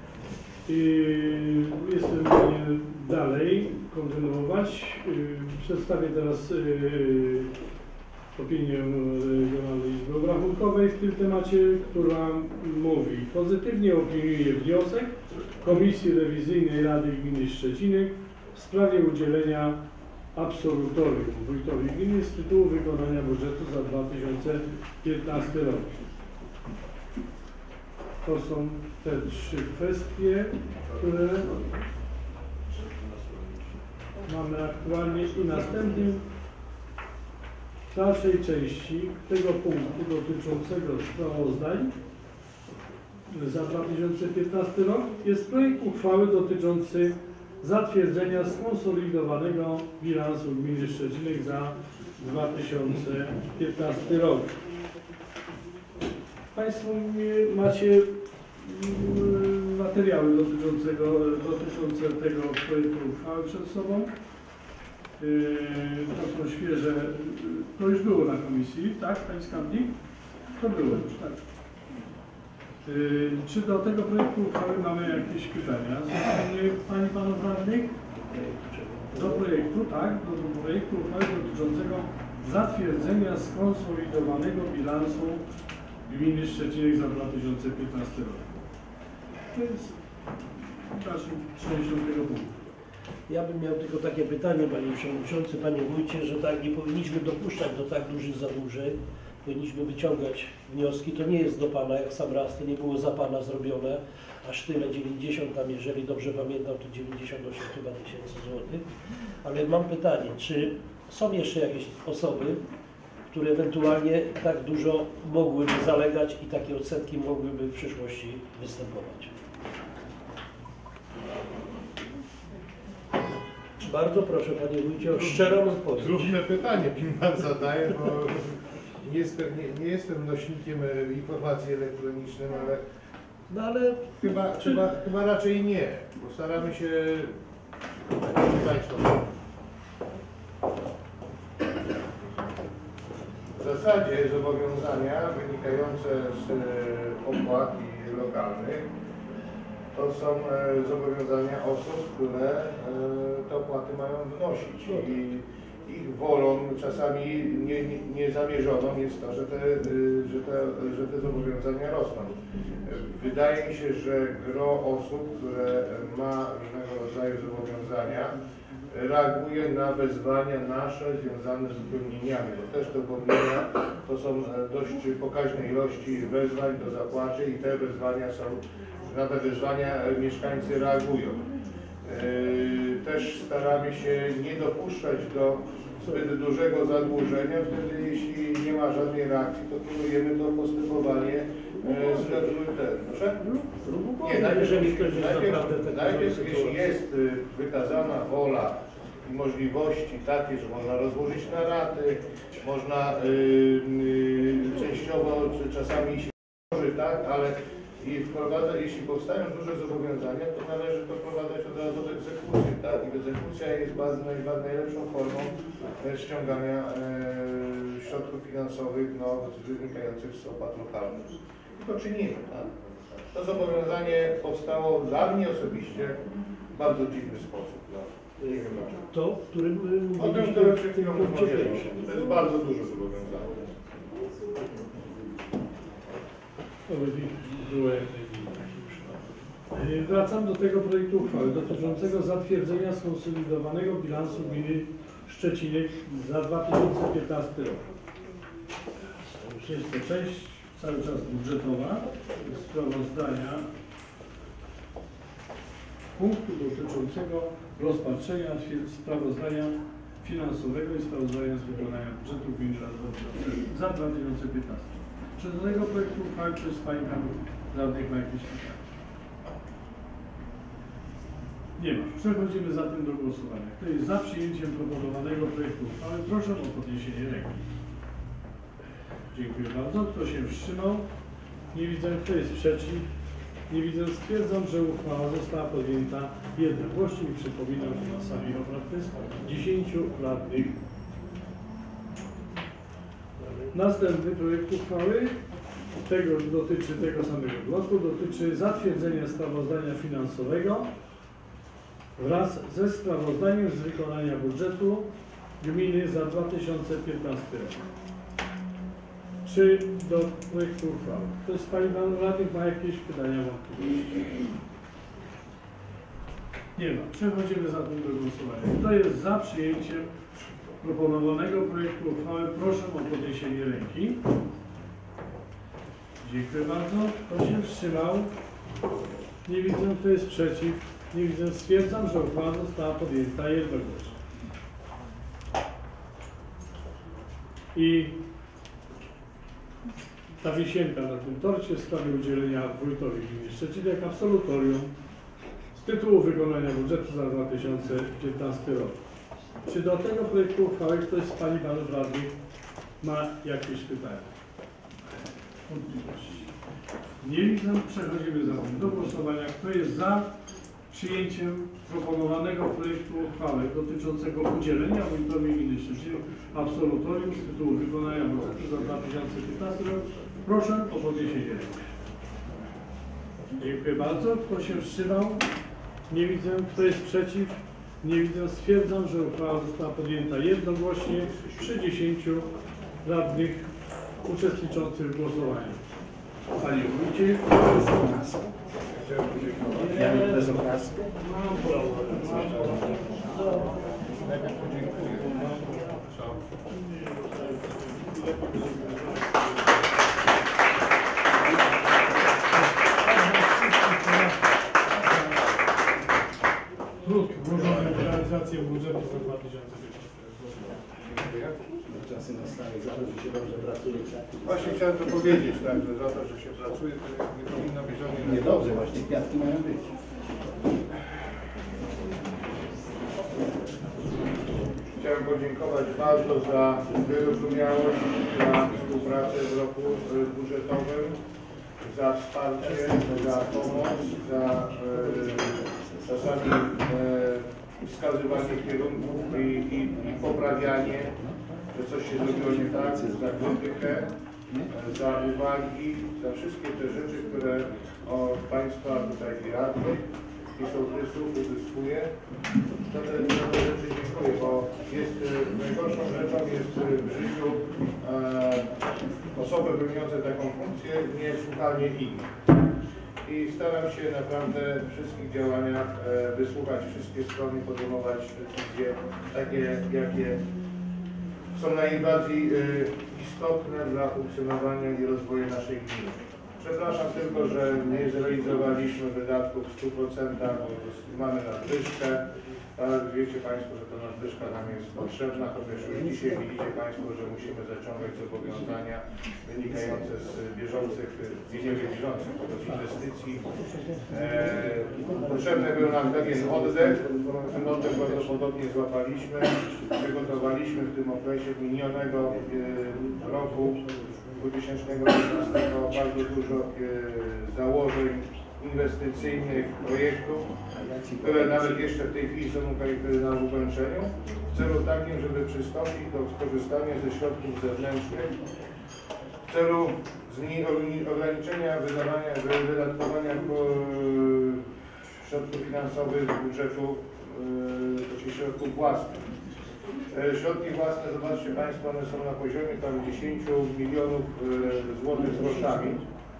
S1: Jestem w stanie dalej kontynuować. Przedstawię teraz opinię Regionalnej Izby Obrachunkowej w tym temacie, która mówi: pozytywnie opiniuje wniosek Komisji Rewizyjnej Rady Gminy Szczecinek w sprawie udzielenia absolutorium wójtowi gminy z tytułu wykonania budżetu za 2015 rok. To są te trzy kwestie, które mamy aktualnie i następnym w dalszej części tego punktu dotyczącego sprawozdań za 2015 rok jest projekt uchwały dotyczący zatwierdzenia skonsolidowanego bilansu gminy Szczecinek za 2015 rok. Państwo macie materiały dotyczące tego projektu uchwały przed sobą. To są świeże, to już było na komisji, tak, Pani Skarbnik? To było już, tak. Czy do tego projektu uchwały mamy jakieś pytania ze strony Pani i Panów Radnych? Do projektu, tak, do projektu uchwały dotyczącego zatwierdzenia skonsolidowanego bilansu gminy Szczecinek za 2015 rok. To jest dalszym częścią tego punktu.
S4: Ja bym miał tylko takie pytanie, Panie Przewodniczący, Panie Wójcie, że tak nie powinniśmy dopuszczać do tak dużych zadłużeń, powinniśmy wyciągać wnioski. To nie jest do Pana, jak sam raz, to nie było za Pana zrobione, aż tyle, 90 tam, jeżeli dobrze pamiętam, to 98 chyba tysięcy złotych. Ale mam pytanie, czy są jeszcze jakieś osoby, które ewentualnie tak dużo mogłyby zalegać i takie odsetki mogłyby w przyszłości występować? Bardzo proszę, Panie Wójcie, o szczerą odpowiedź.
S2: Trudne pytanie Pan zadaje, bo nie jestem nośnikiem informacji elektronicznych, ale
S4: No ale
S2: chyba raczej nie, bo staramy się, Szanowni Państwo, w zasadzie zobowiązania wynikające z opłat i lokalnych to są zobowiązania osób, które te opłaty mają wnosić i ich wolą, czasami niezamierzoną jest to, że te zobowiązania rosną. Wydaje mi się, że gro osób, które ma różnego rodzaju zobowiązania, reaguje na wezwania nasze związane z wypełnieniami, bo też te upomnienia to są dość pokaźne ilości wezwań do zapłaty i te wezwania są, na te wezwania mieszkańcy reagują. Też staramy się nie dopuszczać do zbyt dużego zadłużenia, wtedy jeśli nie ma żadnej reakcji, to kierujemy to postępowanie z najpierw jeśli jest wykazana wola i możliwości takie, że można rozłożyć na raty, można częściowo, czy czasami się może tak, ale jeśli powstają duże zobowiązania, to należy doprowadzać od razu do egzekucji, tak? I egzekucja jest najlepszą formą ściągania środków finansowych wynikających z opłat lokalnych. I to czynimy, tak? To zobowiązanie powstało dla mnie osobiście w bardzo dziwny sposób. No. Nie wiem dlaczego.
S4: to, w którym
S2: O tym, które przed chwilą rozmawialiśmy. To jest bardzo dużo zobowiązanie.
S1: Wracam do tego projektu uchwały dotyczącego zatwierdzenia skonsolidowanego bilansu gminy Szczecinek za 2015 rok. Jest to część cały czas budżetowa sprawozdania punktu dotyczącego rozpatrzenia sprawozdania finansowego i sprawozdania z wykonania budżetu gminy za 2015. Czy do tego projektu uchwały ktoś z Pań radnych ma jakieś pytania? Nie ma. Przechodzimy zatem do głosowania. Kto jest za przyjęciem proponowanego projektu uchwały, proszę o podniesienie ręki. Dziękuję bardzo. Kto się wstrzymał? Nie widzę. Kto jest przeciw? Nie widzę. Stwierdzam, że uchwała została podjęta jednogłośnie i przypominam, że na sali obrad jest 10 radnych. Następny projekt uchwały dotyczy tego samego bloku, dotyczy zatwierdzenia sprawozdania finansowego wraz ze sprawozdaniem z wykonania budżetu gminy za 2015 rok. Czy do projektu uchwały ktoś z Pani radnych ma jakieś pytania, wątpliwości? Nie ma. Przechodzimy zatem do głosowania. Kto jest za przyjęciem proponowanego projektu uchwały, proszę o podniesienie ręki. Dziękuję bardzo. Kto się wstrzymał? Nie widzę. Kto jest przeciw? Nie widzę. Stwierdzam, że uchwała została podjęta jednogłośnie. I ta wisienka na tym torcie w sprawie udzielenia wójtowi gminy Szczecinek absolutorium z tytułu wykonania budżetu za 2015 rok. Czy do tego projektu uchwały ktoś z Pani Panów Radnych ma jakieś pytania? Wątpliwości? Nie widzę. Przechodzimy zatem do głosowania. Kto jest za przyjęciem proponowanego projektu uchwały dotyczącego udzielenia wójtowi gminy Szczecinek absolutorium z tytułu wykonania budżetu za 2015 rok? Proszę o podniesienie ręki. Dziękuję bardzo. Kto się wstrzymał? Nie widzę. Kto jest przeciw? Nie widzę. Stwierdzam, że uchwała została podjęta jednogłośnie przy 10 radnych uczestniczących w głosowaniu. Panie Wójcie,
S4: bez obrazu.
S1: mam prawo. Trud włożony w realizację budżetu za 2015
S2: Dziękuję.
S7: Czasy na stałe za to, że się dobrze pracuje.
S2: Właśnie chciałem to powiedzieć, tak, że za to, że się pracuje, to nie powinno być żadnej
S7: Niedobrze, właśnie kwiatki mają być.
S2: Chciałem podziękować bardzo za wyrozumiałość, za współpracę w roku budżetowym, za wsparcie, za pomoc, za czasami wskazywanie kierunków i poprawianie, że coś się zrobiło nie tak, za krytykę, za uwagi, za wszystkie te rzeczy, które od Państwa tutaj radnych i sołtysów uzyskuję. Za te rzeczy dziękuję, bo jest najgorszą rzeczą jest w życiu osoby pełniące taką funkcję niesłuchanie innych. I staram się naprawdę w wszystkich działaniach wysłuchać wszystkie strony, podejmować decyzje takie, jakie są najbardziej istotne dla funkcjonowania i rozwoju naszej gminy. Przepraszam tylko, że nie zrealizowaliśmy wydatków w 100%, bo mamy nadwyżkę. Ale wiecie Państwo, że ta nadwyżka nam jest potrzebna, chociaż już dzisiaj widzicie Państwo, że musimy zaciągać zobowiązania wynikające z bieżących, nie bieżących, po prostu inwestycji. Potrzebny był nam pewien oddech, ten oddech prawdopodobnie złapaliśmy. Przygotowaliśmy w tym okresie minionego roku 2015 bardzo dużo założeń inwestycyjnych projektów, które nawet jeszcze w tej chwili są na ukończeniu, w celu takim, żeby przystąpić do skorzystania ze środków zewnętrznych, w celu ograniczenia wydatkowania środków finansowych z budżetu, czyli środków własnych. Środki własne, zobaczcie Państwo, one są na poziomie tam 10 milionów złotych z groszami.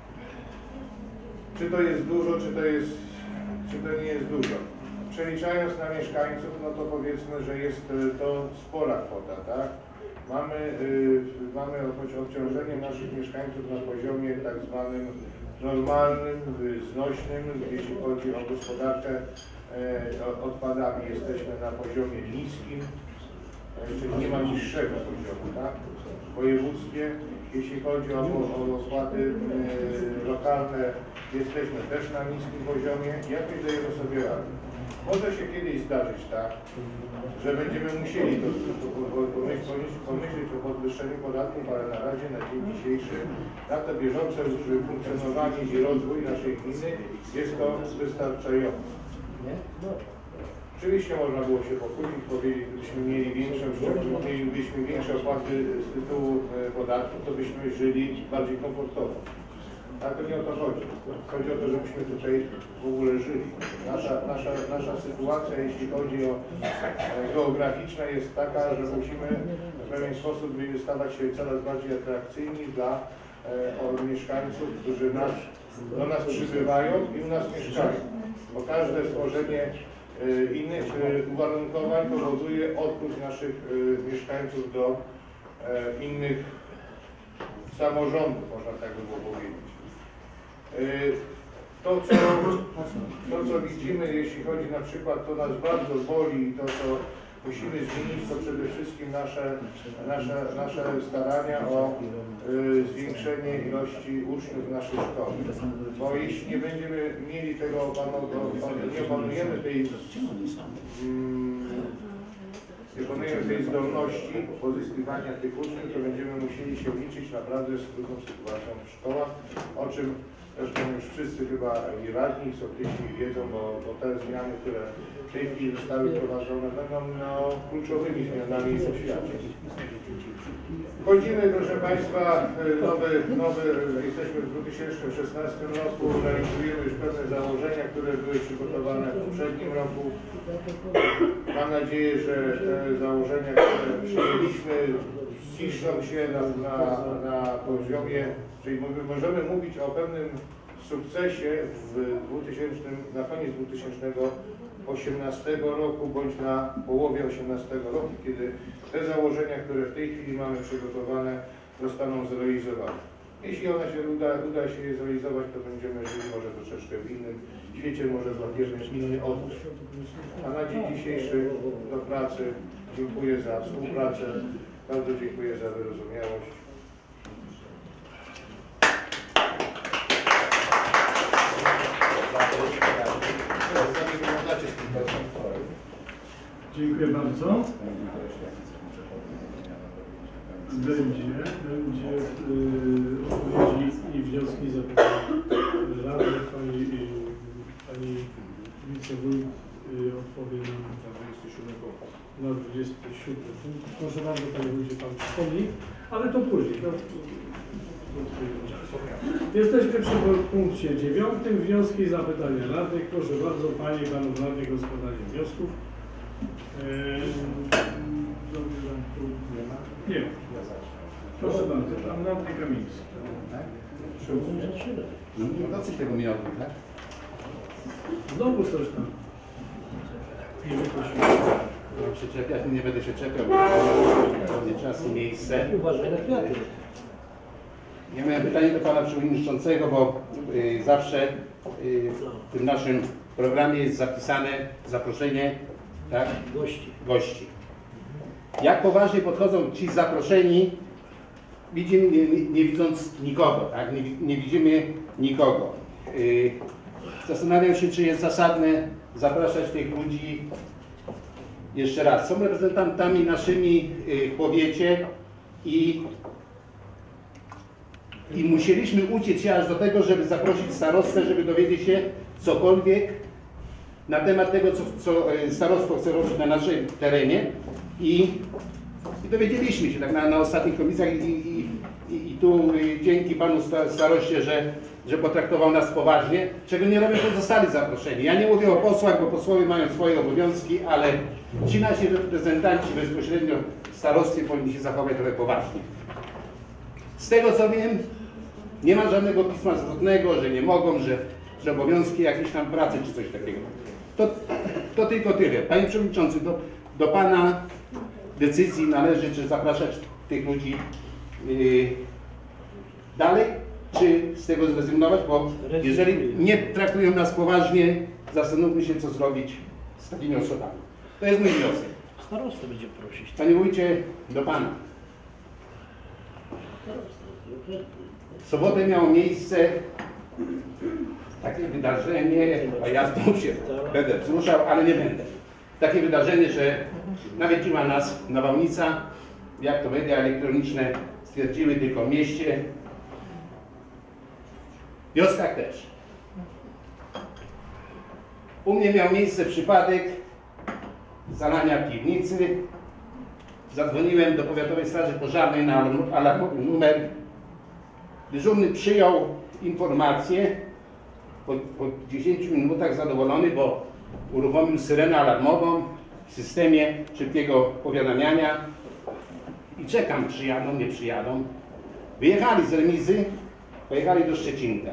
S2: Czy to jest dużo, czy to nie jest dużo? Przeliczając na mieszkańców, no to powiedzmy, że jest to spora kwota, tak? Mamy obciążenie naszych mieszkańców na poziomie tak zwanym normalnym, znośnym, jeśli chodzi o gospodarkę odpadami, jesteśmy na poziomie niskim, czyli nie ma niższego poziomu, tak? W województwie, jeśli chodzi o opłaty lokalne, jesteśmy też na niskim poziomie. Jakoś dajemy sobie radę. Może się kiedyś zdarzyć tak, że będziemy musieli pomyśleć o podwyższeniu podatków, ale na razie, na dzień dzisiejszy, na to bieżące funkcjonowanie i rozwój naszej gminy jest to wystarczające. Oczywiście można było się pochylić, powiedzieć, gdybyśmy mielibyśmy większe opłaty z tytułu podatków, to byśmy żyli bardziej komfortowo. Ale to nie o to chodzi. Chodzi o to, żebyśmy tutaj w ogóle żyli. Nasza sytuacja, jeśli chodzi o geograficzna, jest taka, że musimy w pewien sposób stawać się coraz bardziej atrakcyjni dla mieszkańców, którzy do nas przybywają i u nas mieszkają. Bo każde stworzenie innych uwarunkowań powoduje odpływ naszych mieszkańców do innych samorządów, można tak by było powiedzieć. To, co widzimy, jeśli chodzi na przykład, to nas bardzo boli i to, co musimy zmienić, to przede wszystkim nasze starania o zwiększenie ilości uczniów w naszej szkole. Bo jeśli nie będziemy mieli tego, nie opanujemy tej zdolności pozyskiwania tych uczniów, to będziemy musieli się liczyć naprawdę z trudną sytuacją w szkołach, o czym zresztą już wszyscy chyba i radni, sołtysi wiedzą, bo te zmiany, które w tej chwili zostały wprowadzone, będą kluczowymi zmianami w oświacie. Wchodzimy, proszę Państwa, jesteśmy w 2016 roku, realizujemy już pewne założenia, które były przygotowane w poprzednim roku. Mam nadzieję, że te założenia, które przyjęliśmy, ściśną się na poziomie, czyli możemy mówić o pewnym sukcesie na koniec 2018 roku bądź na połowie 2018 roku, kiedy te założenia, które w tej chwili mamy przygotowane, zostaną zrealizowane. Jeśli one się uda się je zrealizować, to będziemy żyli może troszeczkę w innym świecie, może złapiemy inny oddech. A na dzień dzisiejszy do pracy dziękuję za współpracę, bardzo dziękuję za wyrozumiałość.
S1: Dziękuję bardzo. Będzie odpowiedzi i wnioski i zapytania Rady. Pani wicewójt odpowie nam na 27 punkt. Proszę bardzo, Panie Wójcie, Pan wspomni, ale to później. Jesteśmy przy punkcie 9. Wnioski i zapytania radnych. Proszę bardzo, Panie i Panów radnych o składanie wniosków. Nie. Proszę bardzo, Pan radny Kamiński.
S7: No dosyć tego miodu, tak?
S1: Znowu coś tam. Nie
S7: Przyczepiać, nie będę się czepiał, bo nie czas i miejsce.
S4: Uważaj na kwiaty.
S7: Ja miałem pytanie do Pana Przewodniczącego, bo zawsze w tym naszym programie jest zapisane zaproszenie, tak? Gości. Jak poważnie podchodzą ci zaproszeni, widzimy, nie widząc nikogo, tak? Nie widzimy nikogo. Zastanawiam się, czy jest zasadne zapraszać tych ludzi jeszcze raz. Są reprezentantami naszymi w powiecie i musieliśmy uciec się aż do tego, żeby zaprosić starostę, żeby dowiedzieć się cokolwiek na temat tego, co starostwo chce robić na naszym terenie i dowiedzieliśmy się tak na ostatnich komisjach i tu dzięki Panu staroście, że potraktował nas poważnie, czego nie robią pozostali zaproszeni. Ja nie mówię o posłach, bo posłowie mają swoje obowiązki, ale ci nasi reprezentanci bezpośrednio w starostwie powinni się zachować trochę poważnie. Z tego co wiem, nie ma żadnego pisma zwrotnego, że nie mogą, że obowiązki jakieś tam pracy czy coś takiego. To tylko tyle. Panie Przewodniczący, do Pana decyzji należy, czy zapraszać tych ludzi dalej, czy z tego zrezygnować, bo jeżeli nie traktują nas poważnie, zastanówmy się, co zrobić z takimi osobami. To jest mój wniosek.
S4: Starostę będzie prosić.
S7: Panie Wójcie, do Pana. W sobotę miało miejsce takie wydarzenie, a ja znów się będę wzruszał, ale nie będę. Takie wydarzenie, że nawiedziła nas nawałnica, jak to media elektroniczne stwierdziły, tylko w mieście, w wioskach też. U mnie miał miejsce przypadek zalania piwnicy. Zadzwoniłem do Powiatowej Straży Pożarnej na alarmowy numer. Dyżurny przyjął informację po 10 minutach zadowolony, bo uruchomił syrenę alarmową w systemie szybkiego powiadamiania i czekam, przyjadą, nie przyjadą. Wyjechali z remizy, pojechali do Szczecinka.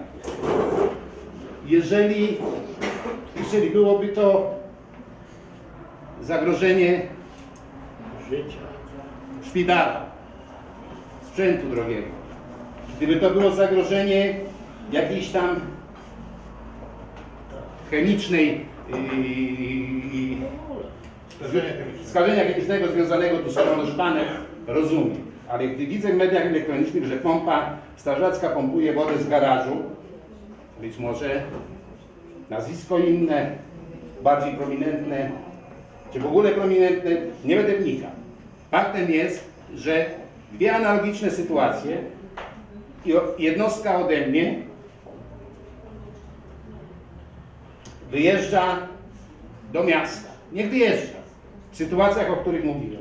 S7: Jeżeli byłoby to zagrożenie
S4: Życia.
S7: szpitala, sprzętu drogiego, gdyby to było zagrożenie jakiejś tam chemicznej skażenia chemicznego związanego tu z szpanem, rozumiem. Ale gdy widzę w mediach elektronicznych, że pompa strażacka pompuje wodę z garażu, być może nazwisko inne, bardziej prominentne, czy w ogóle prominentne, nie będę wnikał. Faktem jest, że dwie analogiczne sytuacje i jednostka ode mnie wyjeżdża do miasta. Niech wyjeżdża w sytuacjach, o których mówiłem.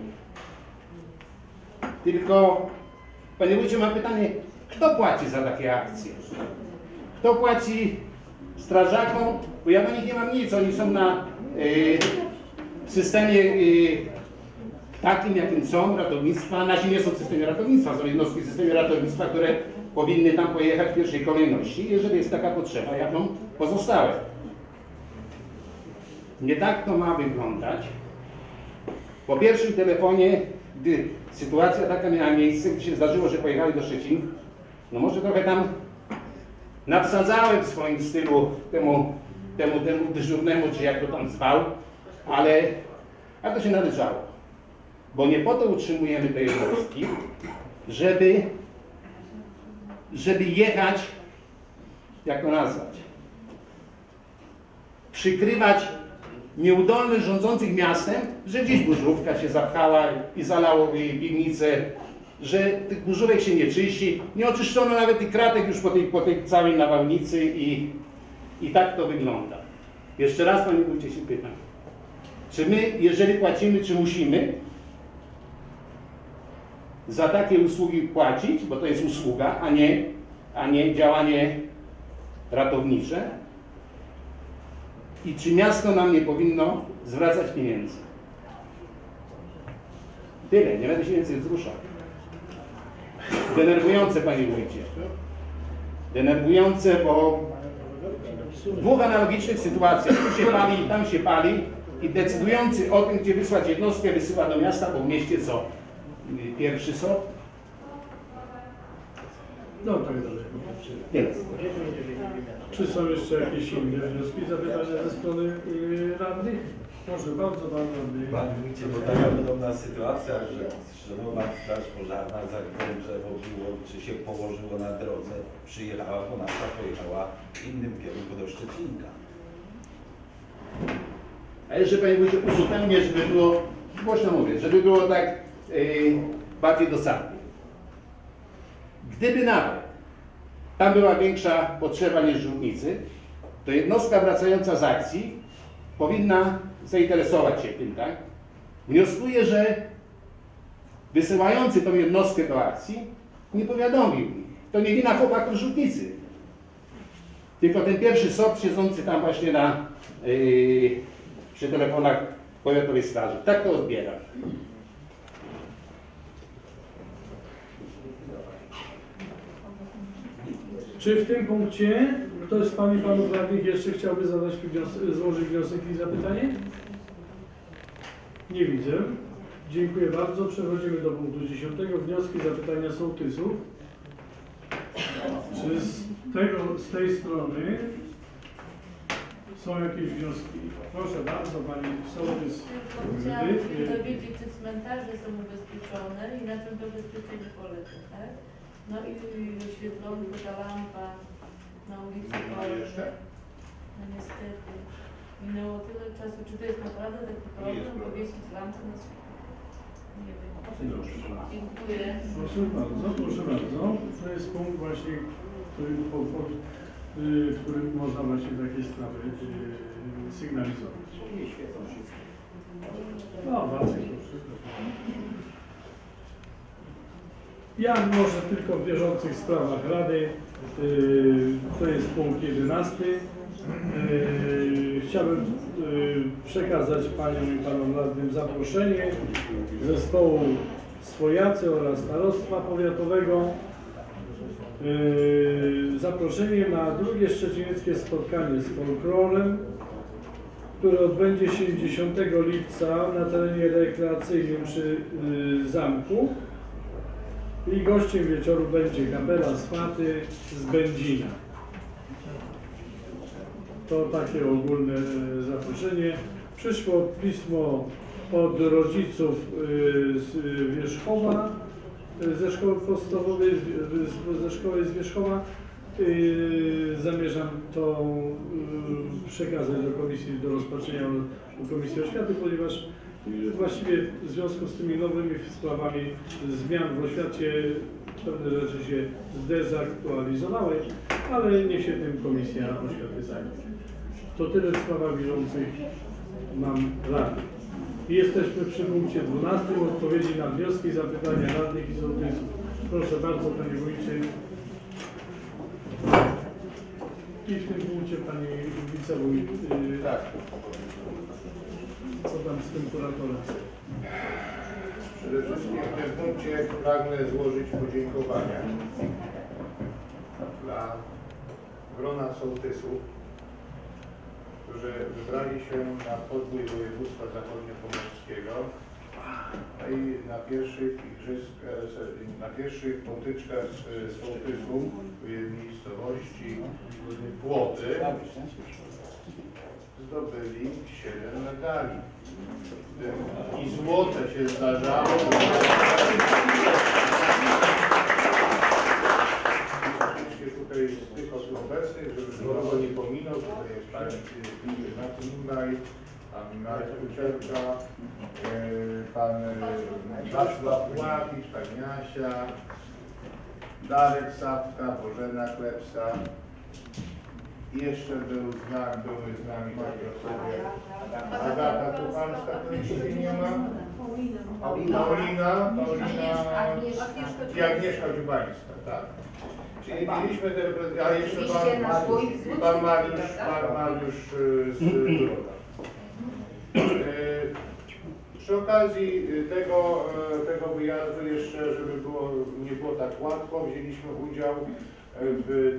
S7: Tylko, Panie Wójcie, mam pytanie, kto płaci za takie akcje? Kto płaci strażakom? Bo ja do nich nie mam nic, oni są na systemie takim, jakim są ratownictwa. Nasi nie są w systemie ratownictwa, są jednostki w systemie ratownictwa, które powinny tam pojechać w pierwszej kolejności, jeżeli jest taka potrzeba, jaką pozostałe. Nie tak to ma wyglądać. Po pierwszym telefonie, gdy sytuacja taka miała miejsce, gdy się zdarzyło, że pojechali do Szczecina, no może trochę tam nawsadzałem w swoim stylu temu dyżurnemu, czy jak to tam zwał, ale to się należało. Bo nie po to utrzymujemy te jednostki, żeby jechać, jak to nazwać, przykrywać nieudolność rządzących miastem, że gdzieś burzówka się zapchała i zalało jej piwnicę, że tych burzówek się nie czyści, nie oczyszczono nawet tych kratek już po tej całej nawałnicy i tak to wygląda. Jeszcze raz, panie wójcie, się pytam, czy my, jeżeli płacimy, czy musimy za takie usługi płacić, bo to jest usługa, a nie działanie ratownicze? I czy miasto nam nie powinno zwracać pieniędzy? Tyle, nie będę się więcej wzruszał. Denerwujące, panie wójcie. Denerwujące, bo w dwóch analogicznych sytuacjach, tu się pali i tam się pali, i decydujący o tym, gdzie wysłać jednostkę, wysyła do miasta, bo w mieście co? Pierwszy sort?
S1: No tak dalej.
S7: Tyle.
S1: Czy są jeszcze jakieś inne wnioski, zapytania ze strony radnych? Proszę bardzo, pan radny.
S8: Panie wójcie, bo taka podobna sytuacja, że Szanowna Straż Pożarna za którym drzewo było, czy się położyło na drodze, przyjechała ponadto, pojechała w innym kierunku do Szczecinka.
S7: A jeszcze, panie wójcie, uzupełnię, żeby było, głośno mówię, żeby było tak bardziej dosadnie. Gdyby nawet tam była większa potrzeba niż Żółtnicy, to jednostka wracająca z akcji powinna zainteresować się tym, tak? Wnioskuję, że wysyłający tą jednostkę do akcji nie powiadomił. To nie wina chłopaków Żółtnicy. Tylko ten pierwszy sort siedzący tam właśnie przy telefonach powiatowej straży. Tak to odbieram.
S1: Czy w tym punkcie ktoś z Pani i Panów radnych jeszcze chciałby złożyć wniosek i zapytanie? Nie widzę. Dziękuję bardzo. Przechodzimy do punktu 10. Wnioski, zapytania sołtysów. Czy z tej strony są jakieś wnioski? Proszę bardzo, Pani sołtys.
S9: Chciałam się dowiedzieć, czy cmentarze są ubezpieczone i na czym to ubezpieczenie polega, tak? No i oświetlonko, ta lampa na ulicy Polskiej. No niestety. Minęło tyle czasu. Czy to jest naprawdę taki problem, powiesić lampę na światło? Nie wiem. Dziękuję.
S1: Proszę bardzo, proszę bardzo. To jest punkt właśnie, w którym można właśnie takie sprawy sygnalizować. No, bardzo proszę. Ja może tylko w bieżących sprawach Rady, to jest punkt 11. Chciałbym przekazać Paniom i Panom radnym zaproszenie zespołu Swojacy oraz Starostwa Powiatowego. Zaproszenie na drugie szczecińskie spotkanie z folklorem, które odbędzie się 10 lipca na terenie rekreacyjnym przy zamku. I gościem wieczoru będzie kapela Swaty z Będzina. To takie ogólne zaproszenie. Przyszło pismo od rodziców z Wierzchowa, ze szkoły podstawowej, ze szkoły z Wierzchowa. Zamierzam to przekazać do komisji do rozpatrzenia u Komisji Oświaty, ponieważ właściwie w związku z tymi nowymi sprawami zmian w oświacie pewne rzeczy się zdezaktualizowały, ale niech się tym Komisja Oświaty zajmie. To tyle w sprawach bieżących mam radnych. I jesteśmy przy punkcie 12. Odpowiedzi na wnioski, zapytania radnych i sołtysów. Proszę bardzo, Panie Wójcie. I w tym punkcie Pani Wicewójt.
S2: Tak.
S1: Co tam z tym kuratorem?
S2: Przede wszystkim w tym punkcie pragnę złożyć podziękowania dla grona sołtysów, którzy wybrali się na podbój województwa zachodniopomorskiego, no i na pierwszych potyczkach sołtysów w miejscowości Płoty zdobyli 7 medali. I złote się zdarzało. Oczywiście tutaj z tych osób obecnych, żeby znowu nie pominął, tutaj jest pan Martin, pan Marek Kucielka, pan Wacław Łapicz, pani Asia, Darek Sapka, Bożena Klepsa. I jeszcze były z nami takie osoby jak Agata Kucharska, której dzisiaj nie ma, Paulina i Agnieszka Dziubańska, tak. Czyli mieliśmy te, a jeszcze pan Mariusz z Broda. Przy okazji tego wyjazdu jeszcze, żeby nie było tak łatwo, wzięliśmy udział w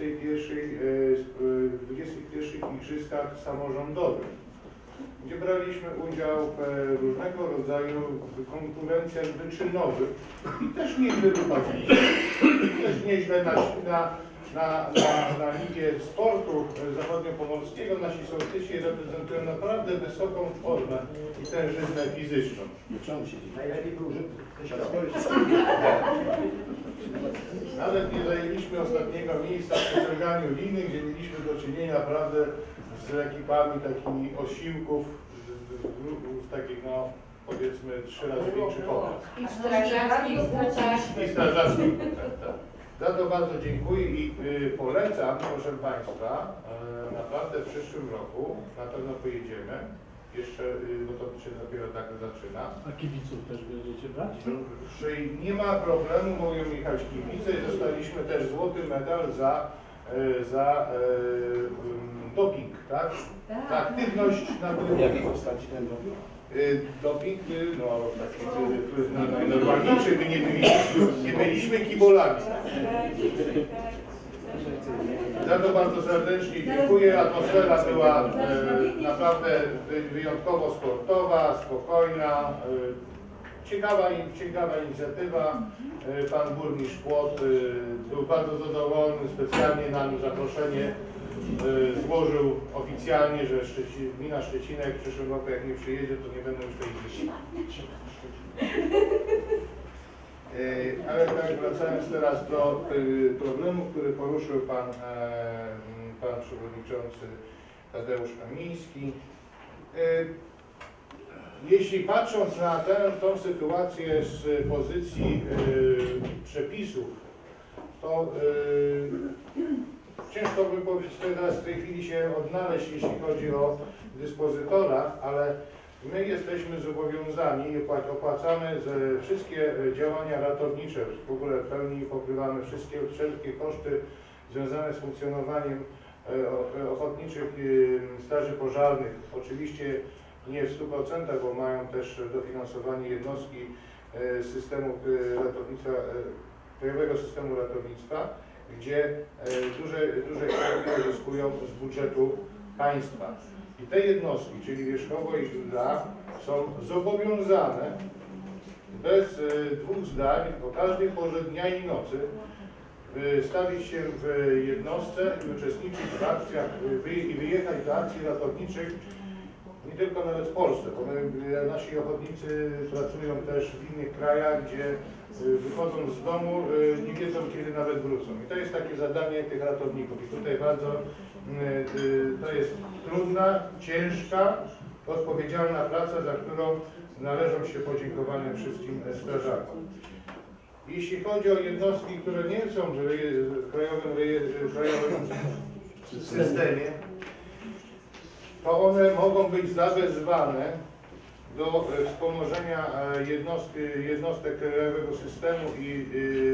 S2: 21 igrzyskach samorządowych, gdzie braliśmy udział w różnego rodzaju konkurencjach wyczynowych i też nieźle wypadliśmy. Też nieźle na ligę sportu zachodniopomorskiego nasi sołtysi reprezentują naprawdę wysoką formę i tężyznę fizyczną.
S7: Najlepiej był
S2: Nawet nie zajęliśmy ostatniego miejsca w pociąganiu liny, gdzie mieliśmy do czynienia naprawdę z ekipami takimi osiłków, z takich, no powiedzmy 3 razy większych okres.
S9: I
S2: strażacki. Tak. Za to bardzo dziękuję i polecam, proszę Państwa, naprawdę w przyszłym roku na pewno pojedziemy. Jeszcze, bo to się dopiero tak zaczyna.
S1: A kibiców też będziecie brać?
S2: Nie ma problemu, mogą jechać kibice i dostaliśmy też złoty medal za doping, tak? Za aktywność na
S7: W jakiej postaci ten doping?
S2: Doping, no taki najnormalniejszy, my nie byliśmy kibolami. Za to bardzo serdecznie dziękuję. Atmosfera była naprawdę wyjątkowo sportowa, spokojna, ciekawa inicjatywa. Pan burmistrz Płot był bardzo zadowolony, specjalnie nam zaproszenie złożył oficjalnie, że gmina Szczecinek w przyszłym roku jak nie przyjedzie, to nie będą już tej igrzysk. Ale tak, wracając teraz do problemu, który poruszył pan przewodniczący Tadeusz Kamiński. Jeśli patrząc na tą sytuację z pozycji przepisów, to ciężko by powiedzieć teraz w tej chwili się odnaleźć, jeśli chodzi o dyspozytora, ale my jesteśmy zobowiązani i opłacamy wszystkie działania ratownicze, w ogóle w pełni pokrywamy wszelkie koszty związane z funkcjonowaniem ochotniczych straży pożarnych. Oczywiście nie w 100%, bo mają też dofinansowanie jednostki systemu ratownictwa, krajowego systemu ratownictwa, gdzie duże środki uzyskują z budżetu państwa. I te jednostki, czyli Wierzchowo i Żydra, są zobowiązane bez dwóch zdań o każdej porze dnia i nocy stawić się w jednostce i uczestniczyć w akcjach i wyjechać do akcji ratowniczych nie tylko nawet w Polsce, bo nasi ochotnicy pracują też w innych krajach, gdzie wychodząc z domu nie wiedzą, kiedy nawet wrócą. I to jest takie zadanie tych ratowników. I tutaj bardzo to jest trudna, ciężka, odpowiedzialna praca, za którą należą się podziękowania wszystkim strażakom. Jeśli chodzi o jednostki, które nie są w krajowym systemie, to one mogą być zawezwane do wspomożenia jednostek krajowego systemu i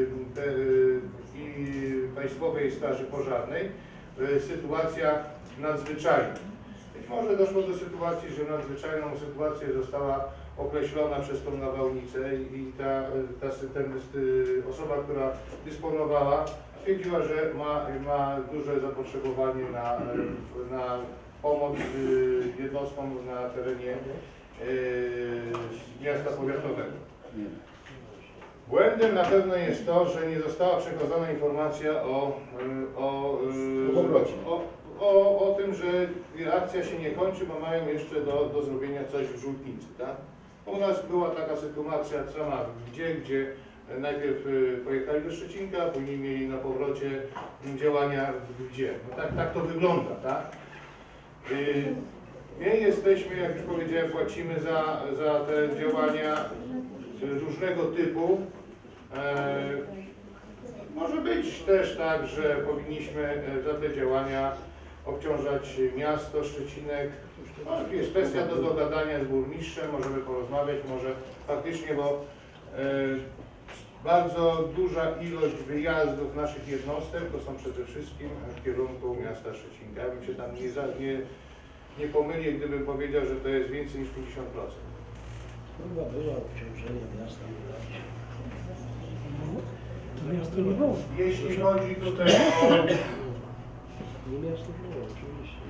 S2: Państwowej Straży Pożarnej w sytuacjach nadzwyczajnych. Być może doszło do sytuacji, że nadzwyczajną sytuację została określona przez tą nawałnicę i osoba, która dysponowała, stwierdziła, że ma duże zapotrzebowanie na pomoc jednostkom na terenie miasta powiatowego. Błędem na pewno jest to, że nie została przekazana informacja o tym, że akcja się nie kończy, bo mają jeszcze do zrobienia coś w Żółtnicy. Tak? U nas była taka sytuacja sama gdzie najpierw pojechali do Szczecinka, później mieli na powrocie działania gdzie. No tak to wygląda. Tak? My jesteśmy, jak już powiedziałem, płacimy za te działania różnego typu. Może być też tak, że powinniśmy za te działania obciążać miasto, Szczecinek. No, jest kwestia do dogadania z burmistrzem, możemy porozmawiać, może faktycznie, bo bardzo duża ilość wyjazdów naszych jednostek to są przede wszystkim w kierunku miasta Szczecinka. Ja bym się tam nie pomylił, gdybym powiedział, że to jest więcej niż 50%.
S4: Chyba było obciążenie miasta.
S1: Miasto nie było.
S2: Jeśli chodzi tutaj o...
S4: Nie miasto było, oczywiście.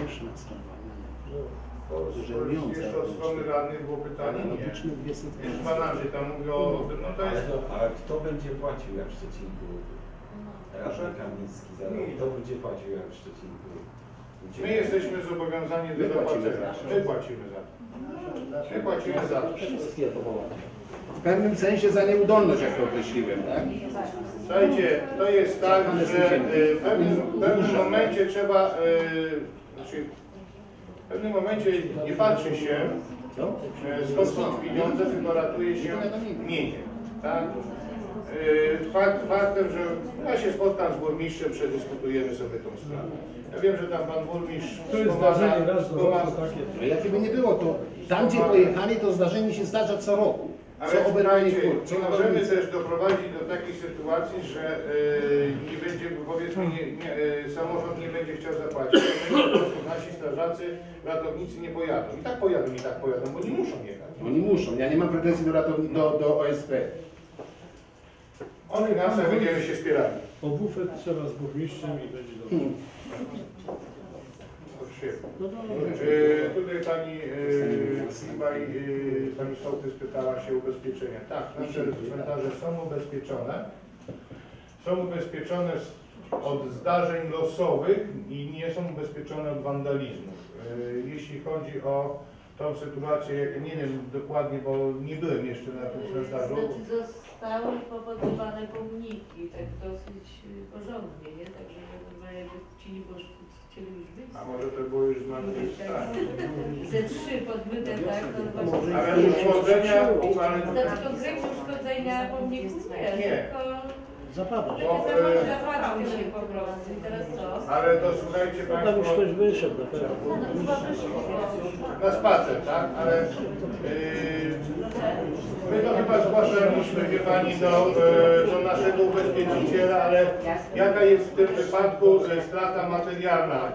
S2: Jeszcze od strony radnych było pytanie, nie. Jeszcze pan Andrzej tam mówił o tym, no to jest...
S8: Ale kto będzie płacił jak w Szczecinku? Radny Kamiński zadał. Kto będzie płacił jak w Szczecinku?
S2: My jesteśmy zobowiązani do zapłacenia. My płacimy za to. My płacimy za to.
S7: Wszystkie powołania. W pewnym sensie za nieudolność, jak to określiłem, tak?
S2: Słuchajcie, to jest tak, że w pewnym momencie trzeba, w pewnym momencie nie patrzy się, skąd są pieniądze, tylko ratuje się mienie. Tak? Faktem, że ja się spotkam z burmistrzem, przedyskutujemy sobie tą sprawę. Ja wiem, że tam pan burmistrz
S1: To jest zdarzenie raz do roku takie.
S7: No jakiby nie było, to tam gdzie pojechali, to zdarzenie się zdarza co roku.
S2: Ale słuchajcie, nie możemy też doprowadzić do takiej sytuacji, że nie będzie, powiedzmy, samorząd nie będzie chciał zapłacić, po prostu nasi strażacy, ratownicy nie pojadą. I tak pojadą, bo nie muszą jechać.
S7: Oni muszą, ja nie mam pretensji do OSP.
S2: Oni nas, a będziemy się wspierali.
S1: O bufet trzeba z burmistrzem i będzie dobrze.
S2: Tutaj pani pani sołtys pytała się o ubezpieczenia. Tak, nasze cmentarze są ubezpieczone. Są ubezpieczone od zdarzeń losowych i nie są ubezpieczone od wandalizmu. Jeśli chodzi o tą sytuację, nie wiem dokładnie, bo nie byłem jeszcze na tym cmentarzu.
S9: Znaczy zostały pobudowane pomniki, tak dosyć porządnie, nie? Także jakby ci nieboszczycy chcieli już być.
S2: A może to było już znane tak.
S9: Ze 3 podmyte, tak? To właśnie...
S2: Ale uszkodzenia...
S9: Znaczy konkretnie uszkodzenia pomników nie, tylko...
S4: Zapada.
S9: Zapadał się po prostu. I teraz co?
S2: Ale to słuchajcie
S4: Tam już
S2: Państwo...
S4: ktoś wyszedł na pewno.
S2: Na spacer, tak? Ale my to chyba zgłaszaliśmy, wie Pani, do naszego ubezpieczyciela, ale jaka jest w tym wypadku strata materialna?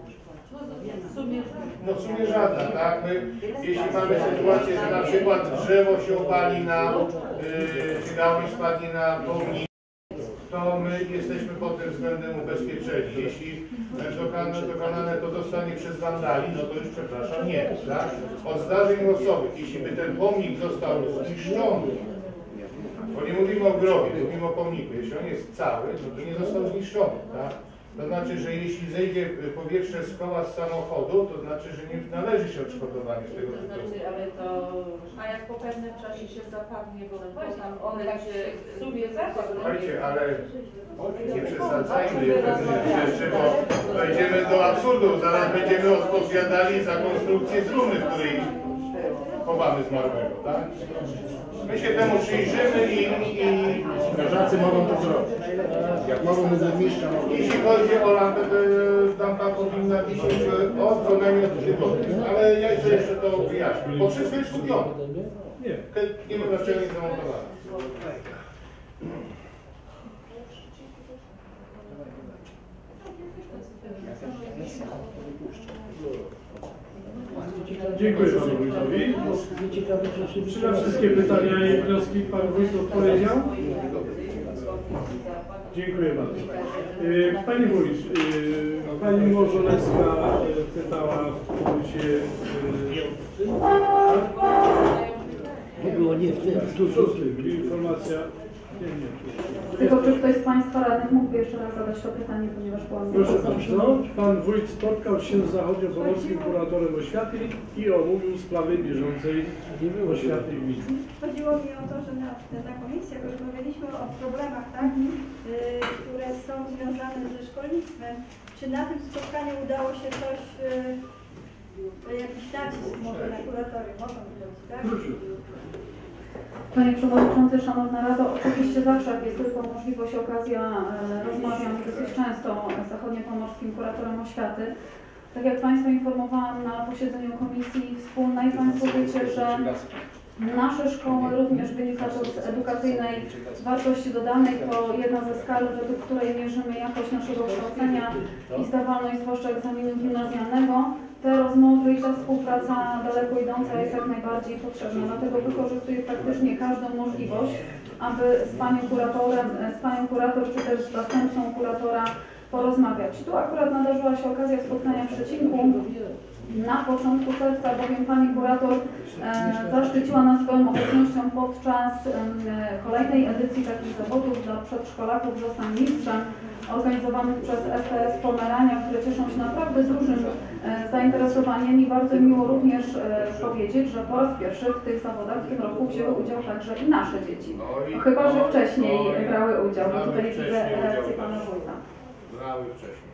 S2: No w sumie żadna, tak? Jeśli mamy sytuację, że na przykład drzewo się opali czy gałąź spadnie na pomnik, to my jesteśmy pod tym względem ubezpieczeni. Jeśli dokonane to zostanie przez wandali, no to już przepraszam, nie. Tak? Od zdarzeń losowych, jeśli by ten pomnik został zniszczony, bo nie mówimy o grobie, mówimy o pomniku, jeśli on jest cały, no to nie został zniszczony. Tak? To znaczy, że jeśli zejdzie powietrze z koła z samochodu, to znaczy, że nie należy się odszkodowanie z tego
S9: To
S2: tytułu.
S9: znaczy, ale to...
S10: A jak po pewnym czasie się zapadnie, bo tam
S9: one tak się w sumie zapadną.
S2: Słuchajcie, ale nie przesadzajmy pewnych rzeczy, bo dojdziemy do absurdu. Zaraz będziemy odpowiadali za konstrukcję trumny, w której chowamy zmarłego, tak? My się temu przyjrzymy i
S7: Strażacy mogą to zrobić. Jak mogą my burmistrza,
S2: jeśli chodzi o lampę, to lampa powinna wisieć od co najmniej od tygodnia. Ale ja jeszcze to wyjaśnię, bo wszystko jest kupione. Nie wiem dlaczego nie zamontowane.
S4: ciekawe.
S1: Dziękuję panu wójtowi.
S4: Ciekawe rzeczy.
S1: Czy na wszystkie pytania i wnioski pan wójt odpowiedział? Dziękuję bardzo. Pani wójt, pani Małżonecka pytała w punkcie...
S4: Nie było, nie w tym.
S1: Tu informacja...
S11: Tylko czy ktoś z Państwa radnych mógłby jeszcze raz zadać to pytanie, ponieważ byłam
S1: Proszę bardzo, pan wójt spotkał się z zachodniopomorskim kuratorem oświaty i omówił sprawy bieżącej oświaty gminy.
S6: Chodziło mi o to, że na komisjach rozmawialiśmy o problemach, tak, które są związane ze szkolnictwem. Czy na tym spotkaniu udało się coś, jakiś nacisk może na kuratory mogą być, tak?
S1: Proszę.
S11: Panie Przewodniczący, Szanowna Rado, oczywiście zawsze jak jest tylko możliwość, okazja, rozmawiam dosyć często z zachodniopomorskim kuratorem oświaty. Tak jak Państwa informowałam na posiedzeniu komisji wspólnej, Państwo wiecie, że nasze szkoły również wynika to z edukacyjnej wartości dodanej, to jedna ze skal, według której mierzymy jakość naszego kształcenia i zdawalność zwłaszcza egzaminu gimnazjalnego. Te rozmowy i ta współpraca daleko idąca jest jak najbardziej potrzebna, dlatego wykorzystuję praktycznie każdą możliwość, aby z panią kuratorem, z panią kurator czy też z zastępcą kuratora porozmawiać. Tu akurat nadarzyła się okazja spotkania w Szczecinku. Na początku czerwca bowiem pani kurator zaszczyciła nas swoją obecnością podczas kolejnej edycji takich zawodów dla przedszkolaków Zostań Mistrzem, organizowanych przez STS Pomerania, które cieszą się naprawdę dużym zainteresowaniem i bardzo miło również powiedzieć, że po raz pierwszy w tych zawodach w tym roku wzięły udział także i nasze dzieci. No, chyba że wcześniej brały udział, bo tutaj widzę reakcję pana wójta.
S2: Brały wcześniej.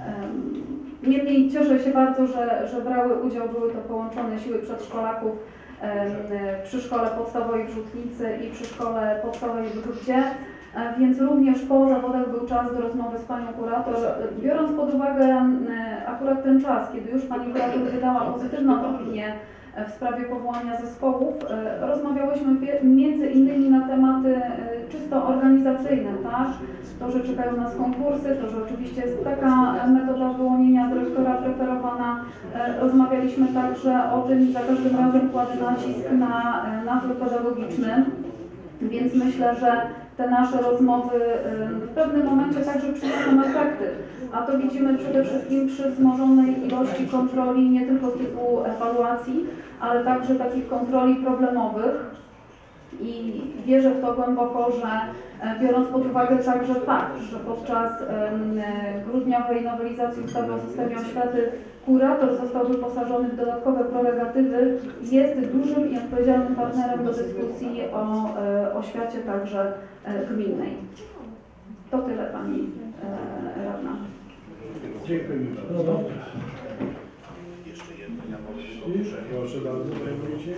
S11: Niemniej cieszę się bardzo, że brały udział, były to połączone siły przedszkolaków przy szkole podstawowej w Rzutnicy i przy szkole podstawowej w Grudzie, więc również po zawodach był czas do rozmowy z panią kurator. Biorąc pod uwagę akurat ten czas, kiedy już pani kurator wydała pozytywną opinię w sprawie powołania zespołów, rozmawiałyśmy między innymi na tematy czysto organizacyjne, tak? To, że czekają nas konkursy, to, że oczywiście jest taka metoda wyłonienia dyrektora preferowana. Rozmawialiśmy także o tym i za każdym razem kładę nacisk na nadzór pedagogiczny, więc myślę, że te nasze rozmowy w pewnym momencie także przynoszą efekty. A to widzimy przede wszystkim przy wzmożonej ilości kontroli, nie tylko z typu ewaluacji, ale także takich kontroli problemowych. I wierzę w to głęboko, że biorąc pod uwagę także fakt, że podczas grudniowej nowelizacji ustawy o systemie oświaty kurator został wyposażony w dodatkowe prerogatywy, jest dużym i odpowiedzialnym partnerem do dyskusji o oświacie także gminnej. To tyle pani radna.
S1: Dziękuję bardzo.
S2: Jeszcze jedno, ja mogę
S1: Proszę bardzo, panie wójcie.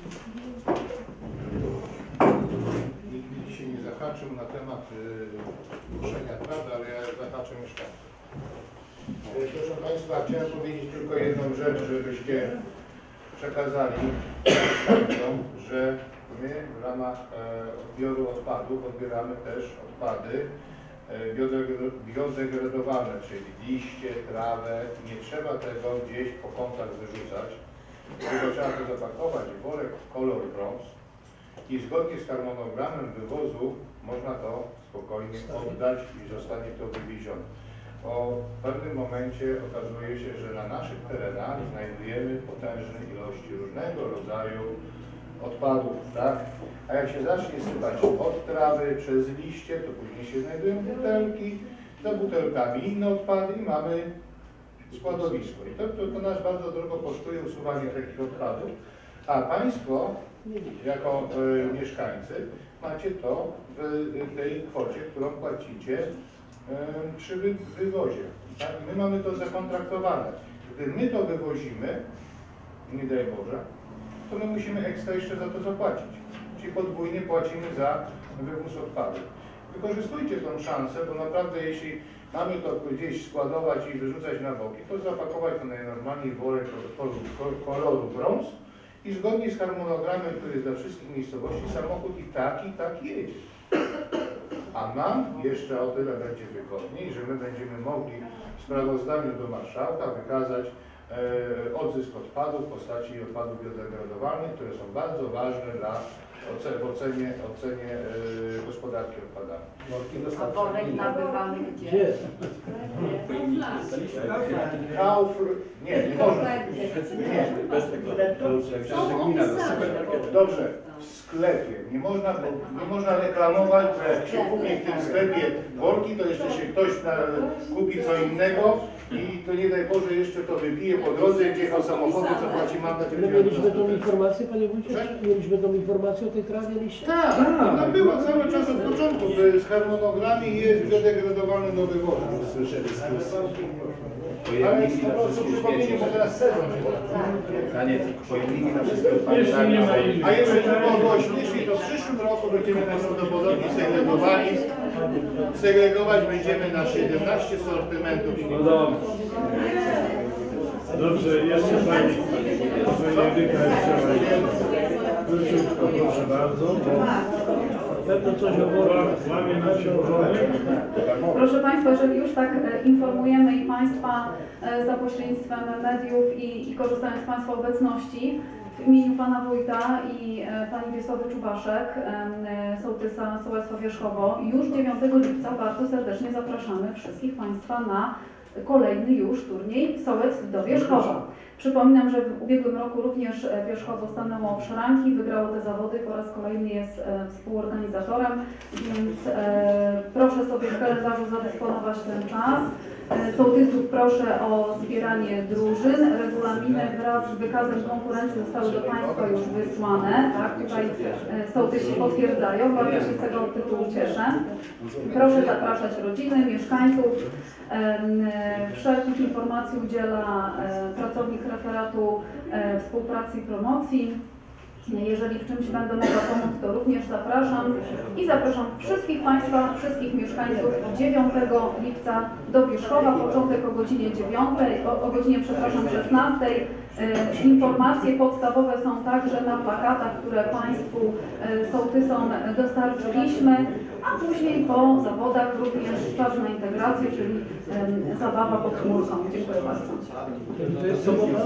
S2: Nikt mi dzisiaj nie zahaczył na temat ruszenia prawa, ale ja zahaczę jeszcze. Proszę Państwa, chciałem powiedzieć tylko jedną rzecz, żebyście przekazali mieszkańcom, że my w ramach odbioru odpadów odbieramy też odpady biodegradowane, czyli liście, trawę. Nie trzeba tego gdzieś po kątach wyrzucać, tylko trzeba to zapakować w worek kolor brąz i zgodnie z harmonogramem wywozu można to spokojnie oddać i zostanie to wywiezione. Bo w pewnym momencie okazuje się, że na naszych terenach znajdujemy potężne ilości różnego rodzaju odpadów, tak? A jak się zacznie sypać od trawy przez liście, to później się znajdują butelki, za butelkami inne odpady i mamy składowisko. I to nas bardzo drogo kosztuje usuwanie takich odpadów, a Państwo jako mieszkańcy macie to w tej kwocie, którą płacicie przy wywozie. Tak? My mamy to zakontraktowane. Gdy my to wywozimy, nie daj Boże, to my musimy ekstra jeszcze za to zapłacić. Czyli podwójnie płacimy za wywóz odpadów. Wykorzystujcie tą szansę, bo naprawdę jeśli mamy to gdzieś składować i wyrzucać na boki, to zapakować to najnormalniej w worek koloru brąz i zgodnie z harmonogramem, który jest dla wszystkich miejscowości, samochód i tak jedzie. A nam jeszcze o tyle będzie wygodniej, że my będziemy mogli w sprawozdaniu do marszałka wykazać odzysk odpadów w postaci odpadów biodegradowalnych, które są bardzo ważne w ocenie gospodarki odpadami.
S10: A worek nabywany gdzie?
S4: Gdzie?
S2: Nie można. Dobrze, w sklepie. Nie można reklamować, że jak się kupi w tym sklepie worki, to jeszcze się ktoś kupi co innego i to nie daj Boże jeszcze to wypije po drodze, jak jechał samochodem, zapłaci mandat.
S4: My mieliśmy tą informację, panie wójcie? Mieliśmy tą informację o tej trawie liście?
S2: Tak, ona była cały czas od początku, to jest w harmonogramie i jest biodegradowalny nowy worek. Ale po prostu przypomnienie, bo teraz sezon
S8: Pojemniki na wszystkie odpady.
S2: A jeszcze by było śmieszniej, to w przyszłym roku będziemy najprawdopodobniej segregować będziemy na 17 sortymentów.
S1: No dobrze. Dobrze, jeszcze pani Edyka króciutko, proszę bardzo.
S4: Pewno coś o worach.
S1: Łamie nam się porządek.
S11: Proszę Państwa, jeżeli już tak informujemy i Państwa za pośrednictwem mediów i korzystając z Państwa obecności, w imieniu Pana Wójta i Pani Wiesławy Czubaszek, sołtysa Sołectwa Wierzchowo, już 9 lipca bardzo serdecznie zapraszamy wszystkich Państwa na kolejny już turniej Sołectw do Wierzchowa. Przypominam, że w ubiegłym roku również Wierzchowo stanęło w szranki, wygrało te zawody, po raz kolejny jest współorganizatorem, więc proszę sobie w kalendarzu zadysponować ten czas. Sołtysów proszę o zbieranie drużyn. Regulaminy wraz z wykazem konkurencji zostały do Państwa już wysłane. Tak? Tutaj sołtysi potwierdzają, bardzo się z tego tytułu cieszę. Proszę zapraszać rodziny, mieszkańców. Wszelkich informacji udziela pracownik referatu współpracy i promocji. Jeżeli w czymś będę mogła pomóc, to również zapraszam i zapraszam wszystkich Państwa, wszystkich mieszkańców 9 lipca do Wierzchowa, początek o godzinie 9, o godzinie 16. Informacje podstawowe są także na plakatach, które Państwu sołtysom dostarczyliśmy, a później po zawodach również czas na integrację, czyli zabawa pod chmurką. Dziękuję bardzo.
S4: To jest sobota?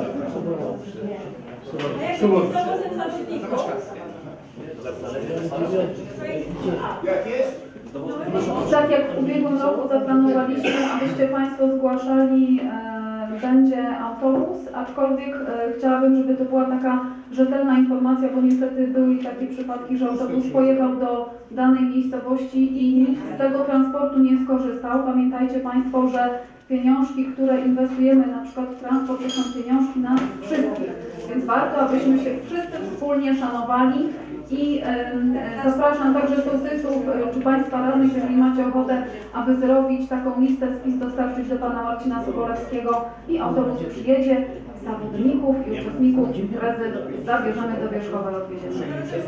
S2: Jak jest?
S11: Tak jak w ubiegłym roku zaplanowaliśmy, abyście Państwo zgłaszali, będzie autobus, aczkolwiek chciałabym, żeby to była taka rzetelna informacja, bo niestety były takie przypadki, że autobus pojechał do danej miejscowości i nikt z tego transportu nie skorzystał. Pamiętajcie Państwo, że pieniążki, które inwestujemy na przykład w transport, to są pieniążki nas wszystkich, więc warto, abyśmy się wszyscy wspólnie szanowali i zapraszam także sołtysów czy Państwa radnych, jeżeli macie ochotę, aby zrobić taką listę, spis dostarczyć do Pana Marcina Sobolewskiego i autobus przyjedzie, zawodników i uczestników imprezy zabierzemy do Wierzchowa i odwieziemy.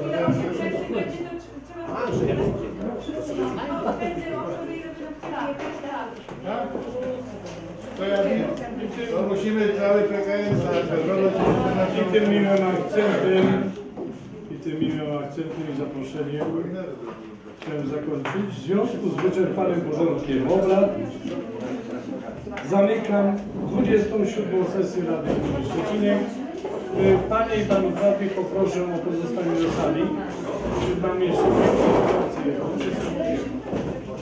S2: To ja wiem. To musimy cały PKM zaangażować.
S1: I tym miłym akcentem i zaproszeniem chciałem zakończyć. W związku z wyczerpanym porządkiem obrad zamykam 27. sesję Rady Gminy Szczecinek. Panie i Panów Radnych poproszę o pozostanie do sali. Czy mam jeszcze informacje?